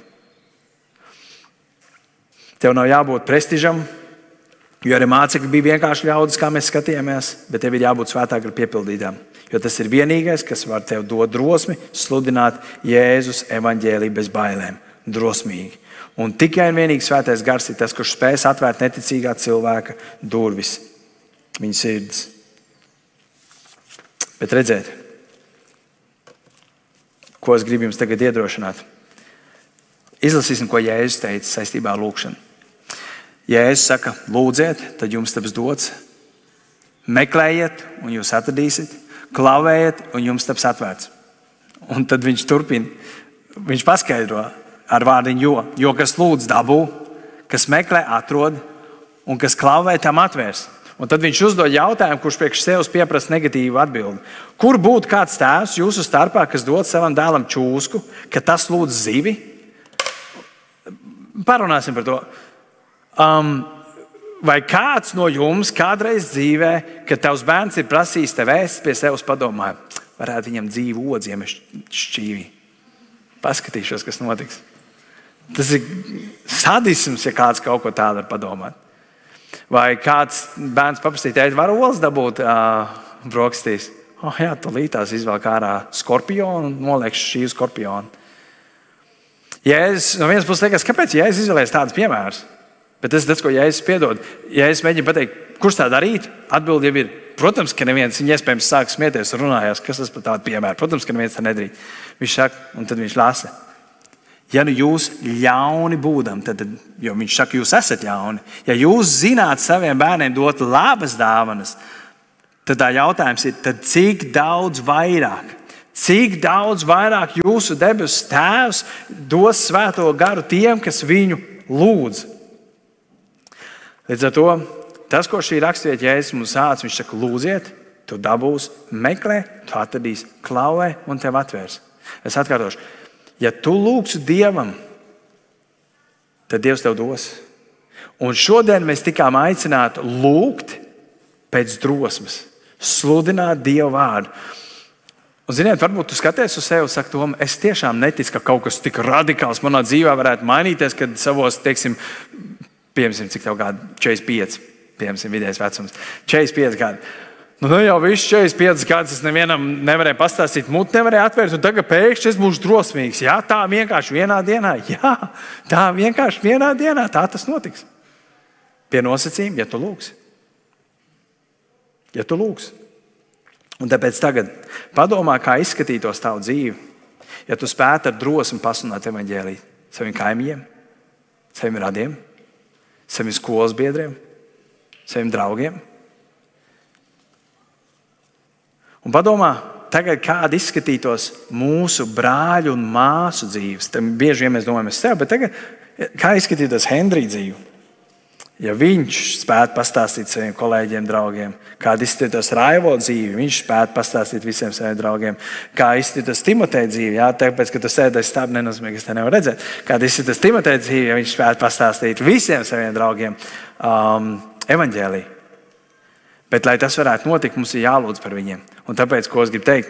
Tev nav jābūt prestižam, jo arī mācekļi bija vienkārši ļaudis, kā mēs skatījāmies, bet tev ir jābūt svētā gara piepildītām. Jo tas ir vienīgais, kas var tev dot drosmi sludināt Jēzus evaņģēliju bez bailēm. Drosmīgi. Un tikai un vienīgi svētais gars ir tas, kurš spēs atvērt neticīgā cilvēka durvis, viņa sirds. Bet redziet, ko es gribu jums tagad iedrošināt. Izlasīsim, ko Jēzus teica saistībā ar lūgšanu. Jēzus saka, lūdziet, tad jums taps dots. Meklējiet, un jūs atradīsiet. Klavējiet, un jums taps atvērts. Un tad viņš turpina. Viņš paskaidro ar vārdiņu jo. Jo kas lūdz dabū, kas meklē atrod, un kas klavē tam atvērs. Un tad viņš uzdod jautājumu, kurš priekš sevis pieprasa negatīvu atbildi. Kur būtu kāds tēvs jūsu starpā, kas dod savam dēlam čūsku, ka tas lūdz zivi? Parunāsim par to. Um, Vai kāds no jums kādreiz dzīvē, kad tavs bērns ir prasījis tev ēst, pie sevis padomāja, varētu viņam dzīvu odzi iemest šķīvī? Paskatīšos, kas notiks. Tas ir sadisms, ja kāds kaut ko tādu var padomāt. Vai kāds bērns paprasīja, teikt, var olas dabūt uh, brokastīs? Oh, jā, tūlītās izvelk ārā skorpionu un noliek šķīvu skorpionu. Jēzus, no vienas puses liekas, kāpēc Jēzus izvēlēs tādus piemērus? Bet tas ir tas, ko Jēzus piedod. Jēzus mēģina pateikt, kurš tā darīt? Atbildi jau ir. Protams, ka neviens viņa iespējams sāk smieties un runājās, kas tas par tādu piemēru. Protams, ka neviens tā nedarīt. Viņš saka, un tad viņš lasa. Ja nu jūs ļauni būdam, tad, jo viņš saka, jūs esat ļauni. Ja jūs zināt saviem bērniem dot labas dāvanas, tad tā jautājums ir, tad cik daudz vairāk? Cik daudz vairāk jūsu debesu Tēvs dos svēto garu tiem, kas viņu lūdz? Līdz ar to, tas, ko šī rakstvieta Jēzus mums sāc, viņš saka, lūdziet, tu dabūsi, meklē, tu atradīsi, klauvē un tev atvērs. Es atkārtošu, ja tu lūgsi Dievam, tad Dievs tev dos. Un šodien mēs tikām aicināti lūgt pēc drosmes, sludināt Dieva vārdu. Un, ziniet, varbūt tu skaties uz sevi un saki, Tom, es tiešām neticu, ka kaut kas tik radikāls manā dzīvē varētu mainīties, kad savos, teiksim, piemēram, cik tev gadu? četrdesmit pieci, piemēram, vidējais vecums. četrdesmit pieci gadi. Nu, nu jau viss četrdesmit pieci gadus es nevienam nevarēju pastāstīt, muti nevarēju atvērt, un tagad pēkšņi es būšu drosmīgs. Jā, tā vienkārši vienā dienā. Jā, tā vienkārši vienā dienā. Tā tas notiks. Pie nosacījuma, ja tu lūgsi. Ja tu lūgsi. Un tāpēc tagad padomā, kā izskatītos tavu dzīvi, ja tu spētu ar drosmi pasludināt evaņģēliju saviem kaimiņiem, saviem radiem, saviem skolas biedriem, saviem draugiem. Un padomā, tagad kāda izskatītos mūsu brāļu un māsu dzīves. Tam bieži vien mēs domājam sev, bet tagad kā izskatītos Hendrija dzīve? Ja viņš spētu pastāstīt saviem kolēģiem, draugiem, kāda izskatītos Raivo dzīve, viņš spētu pastāstīt visiem saviem draugiem, kā izskatītos Timoteja dzīve, jā, tāpēc, ka tu sēdēsi stāv, nenozīmē, ka es te nevaru redzēt, kāda izskatītos Timoteja dzīve, ja viņš spētu pastāstīt visiem saviem draugiem um, evaņģēliju. Bet, lai tas varētu notikt, mums ir jālūdz par viņiem. Un tāpēc, ko es gribu teikt?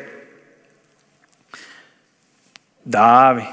Dāvi,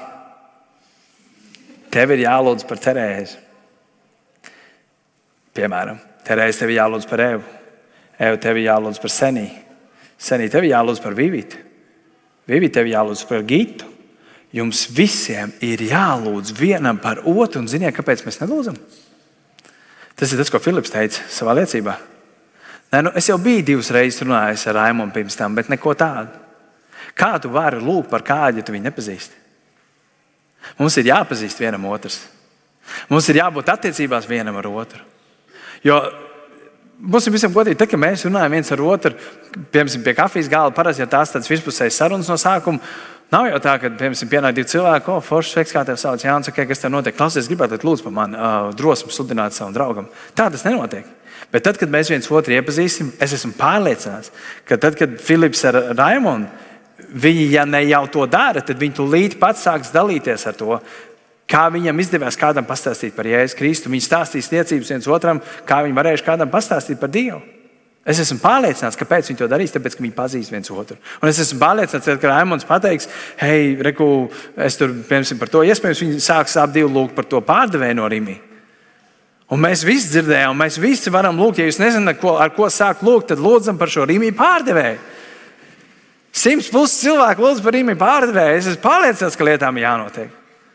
tev ir jālūdz par Terēzi. Piemēram, Terēzi tev ir jālūdz par Evu. Evu tev ir jālūdz par Senī. Senī tev ir jālūdz par Vivīti. Vivīti tev ir jālūdz par Gitu. Jums visiem ir jālūdz vienam par otru. Un ziniet, kāpēc mēs nelūdzam? Tas ir tas, ko Filips teica savā liecībā. Nē, nu, es jau biju divas reizes runājis ar Raimondu pirms tam, bet neko tādu. Kā tu vari lūgt par kādu, ja tu viņu nepazīsti? Mums ir jāpazīst vienam otrs. Mums ir jābūt attiecībās vienam ar otru. Jo mums ir visam godīgi, tad, kad mēs runājam viens ar otru, piemēram, pie kafijas galda, parasti, ja tās tādas virspusējas sarunas no sākuma, nav jau tā, ka, piemēram, pienāk divi cilvēki, o, foršs, sveiks, kā tev sauc, Jānis, okay, kas tev notiek? Klausies, gribētu, lai lūdzu par mani uh, drosmi sludināt savam draugam. Tā tas nenotiek. Bet tad, kad mēs viens otru iepazīstam, es esmu pārliecināts, ka tad, kad Filips ar Raimondu, viņi, ja ne jau to dara, tad viņi tūlīt pats sāks dalīties ar to, kā viņam izdevās kādam pastāstīt par Jēzu Kristu. Viņi stāstīs liecības viens otram, kā viņi varējuši kādam pastāstīt par Dievu. Es esmu pārliecināts, kāpēc viņi to darīs, tāpēc, ka viņi pazīst viens otru. Un es esmu pārliecināts, ka Raimonds pateiks, hei, reku, es tur, piemēram, par to, iespējams, viņi sāks ap divu lūgt par to pārdevēju no Rimi. Un mēs visi dzirdējām, un mēs visi varam lūgt. Ja jūs nezināt, ko, ar ko sākt lūgt, tad lūdzam par šo Rimi pārdevēju. Simts plus cilvēku lūdz par Rimi pārdevēju. Es esmu pārliecināts, ka lietām ir jānotiek.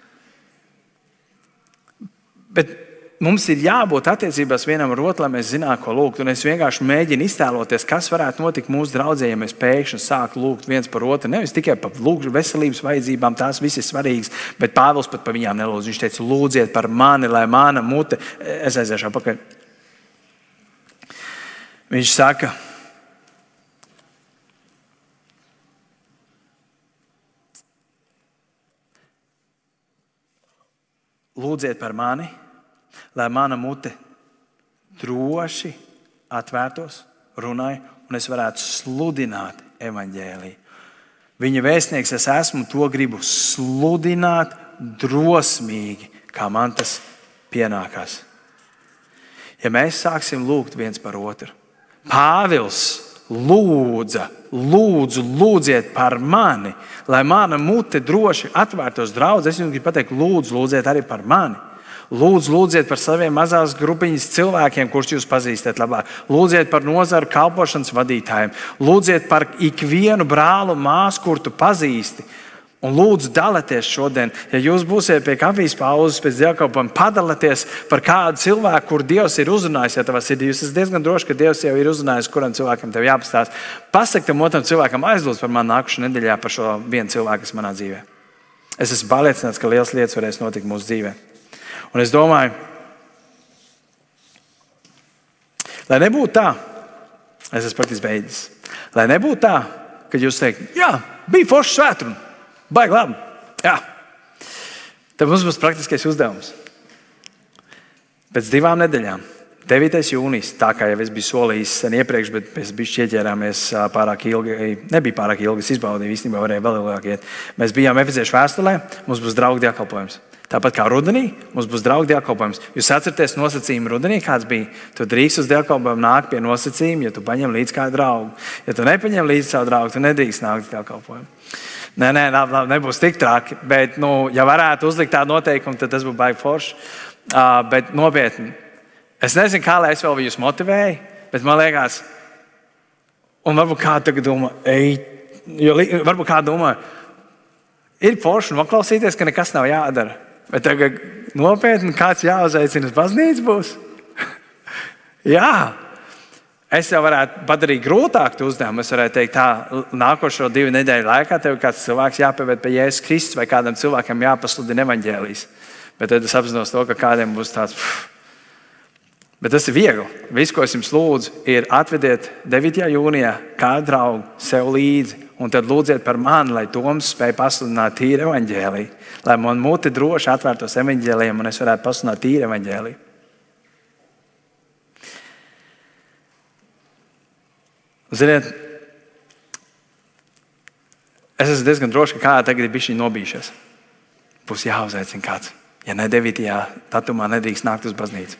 Bet mums ir jābūt attiecībās vienam ar otru, lai mēs zinātu, ko lūgt. Un es vienkārši mēģinu iztēloties, kas varētu notikt mūsu draudzē, ja mēs pēkšņi sāktu lūgt viens par otru. Nevis tikai par veselības vajadzībām, tās viss ir svarīgas, bet Pāvils pat par viņām nelūdz. Viņš teica, lūdziet par mani, lai mana mute. Es aiziešu atpakaļ. Viņš saka, lūdziet par mani, lai mana mute droši atvērtos, runāja, un es varētu sludināt evaņģēliju. Viņa vēstnieks es esmu, to gribu sludināt drosmīgi, kā man tas pienākās. Ja mēs sāksim lūgt viens par otru, Pāvils lūdza, lūdzu, lūdziet par mani, lai mana mute droši atvērtos draudz. Es jums gribu pateikt, lūdzu, lūdziet arī par mani. Lūdzu, lūdziet par saviem mazās grupiņas cilvēkiem, kurus jūs pazīstat labāk. Lūdziet par nozaru kalpošanas vadītājiem. Lūdziet par ikvienu brālu, māsu, kur tu pazīsti. Un lūdzu, dalieties šodien. Ja jūs būsiet pie kafijas pauzes pēc dievkalpojuma, padalieties par kādu cilvēku, kur Dievs ir uzrunājis. Ja tavā sirdī jūs esat diezgan droši, ka Dievs jau ir uzrunājis, kuram cilvēkam tev jāpastāst. Pasaki tam otram cilvēkam, aizlūdz par mani nākušajā nedēļā par šo vienu cilvēku, kas manā dzīvē. Es esmu pārliecināts, ka liels lietas varēs notikt mūsu dzīvē. Un es domāju, lai nebūtu tā, es esmu praktiski beidzis, lai nebūtu tā, ka jūs teikt, jā, bija forša svētdiena. Baigi labi. Jā. Tad mums būs praktiskais uzdevums. Pēc divām nedēļām, devītais jūnijas, tā kā jau es biju solījis sen iepriekš, bet mēs bišķi ieķērāmies pārāk ilgi, nebija pārāk ilgi, es izbaudīju, īstenībā varēja vēl ilgāk iet. Mēs bijām efeziešu vēstulē, mums būs draugu dievkalpojums. Tāpat kā rudenī, mums būs draugu dievkalpojums. Jūs atceraties nosacījumu rudenī, kāds bija? Tu drīkst uz dievkalpojumu nākt pie nosacījuma, ja tu paņem līdz kādu draugu. Ja tu nepaņem līdz savu draugu, tu nedrīkst nākt uz dievkalpojumu. Nē, nē, labi, nebūs tik traki, bet, nu, ja varētu uzlikt tādu noteikumu, tad tas būtu baigi forši. Uh, bet nopietni, es nezinu, kā lai es vēl jūs motivēju, bet man liekas, un varbūt kādu tagad domā, ej, jo varbūt kādu domā, ir forši noklausīties, ka nekas nav jādara. Bet tagad nopietni kāds jāuzaicina uz baznīcu būs. Jā. Es jau varētu padarīt grūtāk to uzdevumu. Es varētu teikt, tā, nākošo divu nedēļu laikā tev kāds cilvēks jāpieved pie Jēzus Kristus vai kādam cilvēkam jāpasludina evaņģēlijs. Bet tad es apzinos to, ka kādiem būs tāds. Pff. Bet tas ir viegli. Viss, ko es jums lūdzu, ir atvediet devītajā jūnijā kādu draugu sev līdzi. Un tad lūdziet par mani, lai Toms spēj pasludināt tīru evaņģēliju. Lai man mute droši atvērtos evaņģēlijam un es varētu pasludināt tīru evaņģēliju. Ziniet, es esmu diezgan droši, ka kādā tagad ir bišķiņ nobījušies. Būs jāuzaicina kāds. Ja ne devītajā datumā nedrīkst nākt uz baznīcu.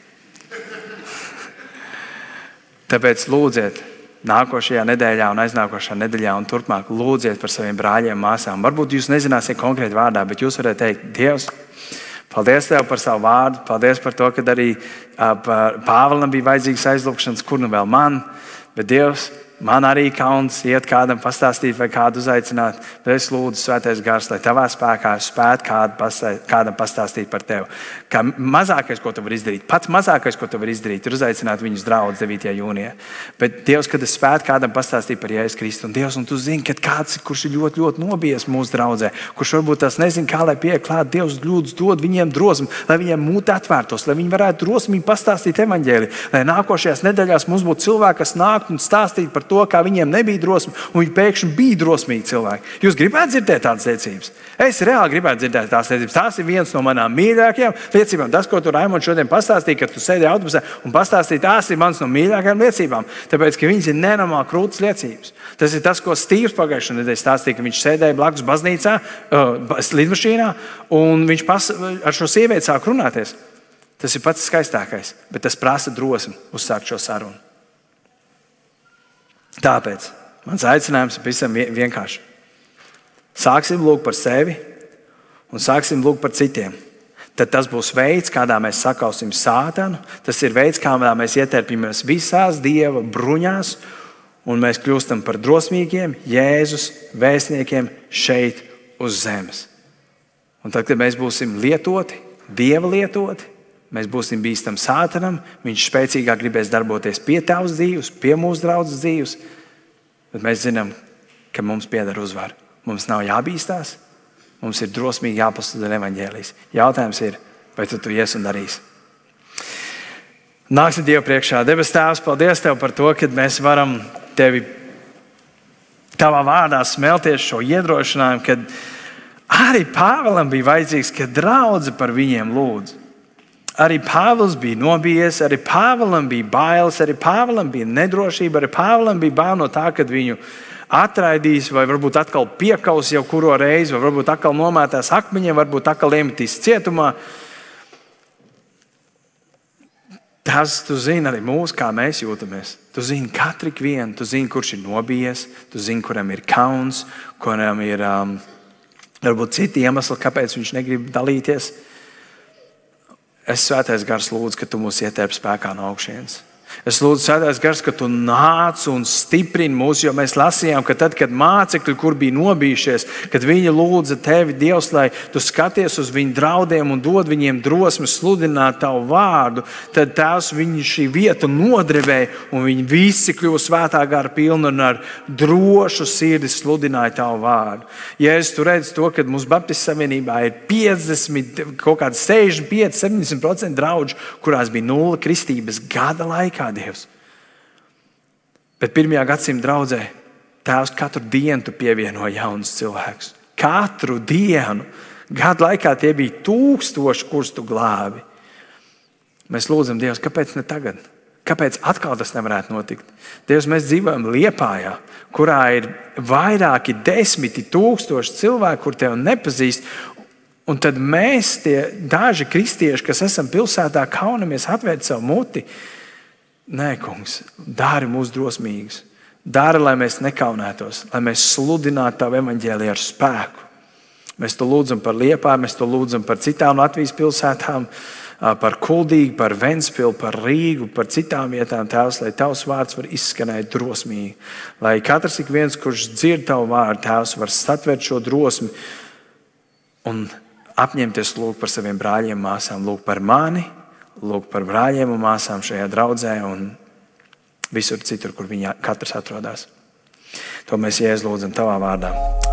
Tāpēc lūdziet nākošajā nedēļā un aiznākošajā nedēļā un turpmāk lūdziet par saviem brāļiem, māsām. Varbūt jūs nezināsiet konkrēti vārdā, bet jūs varat teikt, Dievs, paldies Tev par savu vārdu, paldies par to, ka arī Pāvilam bija vajadzīgas aizlūgšanas, kur nu vēl man, bet Dievs, Man arī kauns iet kādam pastāstīt vai kādu uzaicināt, bet es lūdzu, Svētais Gars, lai tavā spēkā es spētu kādu pastā, kādam pastāstīt par tevi. Kā mazākais, ko tu vari izdarīt, pats mazākais, ko tu vari izdarīt, ir uzaicināt viņus draugus devītajā jūnijā. Bet Dievs, kad es spētu kādam pastāstīt par Jēzus Kristu, un Dievs, un tu zini, ka kāds, kurš ir ļoti, ļoti nobijies mūsu draudzē, kurš varbūt tās nezina, kā lai pieeja klāt, Dievs lūdzu dod viņiem drosmi, lai viņiem mūti atvērtos, lai viņi varētu drosmīgi pastāstīt evaņģēliju, lai nākošajās nedēļās mums būtu cilvēki, kas nāk un stāstīt par to, kā viņiem nebija drosme, un viņi pēkšņi bija drosmīgi cilvēki. Jūs gribētu dzirdēt tādas liecības? Es reāli gribētu dzirdēt tādas liecības. Tās ir viens no manām mīļākajām liecībām. Tas, ko tu Raimonds šodien pastāstīja, kad tu sēdēji autobusā un pastāstīji, tās ir manas no mīļākajām liecībām. Tāpēc, ka viņas ir nenormāli krūtas liecības. Tas ir tas, ko Stīvs pagājušajā nedēļā stāstīja, ka viņš sēdēja blakus baznīcā, uh, lidmašīnā, un viņš pas, ar šo sievieti sāk runāties. Tas ir pats skaistākais, bet tas prasa drosmi uzsākt šo sarunu. Tāpēc mans aicinājums ir pavisam vienkārši. Sāksim lūgt par sevi un sāksim lūgt par citiem. Tad tas būs veids, kādā mēs sakausim sātanu. Tas ir veids, kādā mēs ieterpjamies visās Dieva bruņās un mēs kļūstam par drosmīgiem Jēzus vēstniekiem šeit uz zemes. Un tad, kad mēs būsim lietoti, Dieva lietoti, mēs būsim bīstami sātanam, viņš spēcīgāk gribēs darboties pie tavas dzīves, pie mūsu draudzes dzīves, bet mēs zinām, ka mums pieder uzvara. Mums nav jābīstās, mums ir drosmīgi jāpasludina evaņģēlijs. Jautājums ir, vai tu to ies un darīsi? Nāksim Dievu priekšā. Debes Tēvs, paldies Tev par to, ka mēs varam Tevi Tavā vārdā smelties šo iedrošinājumu, kad arī Pāvēlam bija vajadzīgs, ka draudze par viņiem lūdz. Arī Pāvils bija nobijies, arī Pāvēlam bija bailes, arī Pāvēlam bija nedrošība, arī Pāvēlam bija bail no tā, kad viņu atraidīs, vai varbūt atkal piekaus jau kuro reizi, vai varbūt atkal nomētās akmeņiem, varbūt atkal iemetīs cietumā. Tas tu zini arī mūs, kā mēs jūtamies. Tu zini katru vienu, tu zini, kurš ir nobijies, tu zini, kuram ir kauns, kuram ir um, varbūt citi iemesli, kāpēc viņš negrib dalīties. Es, Svētais Gars, lūdzu, ka tu mūs ietērp spēkā no augšienes. Es lūdzu, Svētais Gars, ka tu nāc un stiprini mūs, jo mēs lasījām, ka tad, kad mācekļi, kur bija nobijušies, kad viņi lūdza tevi, Dievs, lai tu skaties uz viņu draudiem un dod viņiem drosmi sludināt tavu vārdu, tad Tēvs viņi šī vieta nodrevēja un viņi visi kļuva Svētā Gara pilni un ar drošu sirdi sludināja tavu vārdu. Ja es tu redzu to, kad mūsu Baptistu savienībā ir piecdesmit, kaut kādi sešdesmit pieci, septiņdesmit procenti draudžu, kurās bija nulle kristības gada laikā, Dievs. Bet pirmajā gadsimta draudzē Tēvs katru dienu tu pievienoji jaunus cilvēkus. Katru dienu. Gadu laikā tie bija tūkstoši, kurus tu glābi. Mēs lūdzam, Dievs, kāpēc ne tagad? Kāpēc atkal tas nevarētu notikt? Dievs, mēs dzīvojam Liepājā, kurā ir vairāki desmiti tūkstoši cilvēku, kur tev nepazīst. Un tad mēs, tie daži kristieši, kas esam pilsētā, kaunamies atvērt savu muti. Nē, kungs, dari mūs drosmīgus. Dari, lai mēs nekaunētos, lai mēs sludinātu tavu evaņģēliju ar spēku. Mēs to lūdzam par Liepāju, mēs to lūdzam par citām Latvijas pilsētām, par Kuldīgu, par Ventspilu, par Rīgu, par citām vietām, Tēvs, lai tavs vārds var izskanēt drosmīgi. Lai katrs ik viens, kurš dzird tavu vārdu, Tēvs, var satvert šo drosmi un apņemties lūgt par saviem brāļiem, māsām, lūgt par mani, lūgt par brāļiem un māsām šajā draudzē un visur citur, kur viņi katrs atrodas. To mēs Jēzu lūdzam tavā vārdā.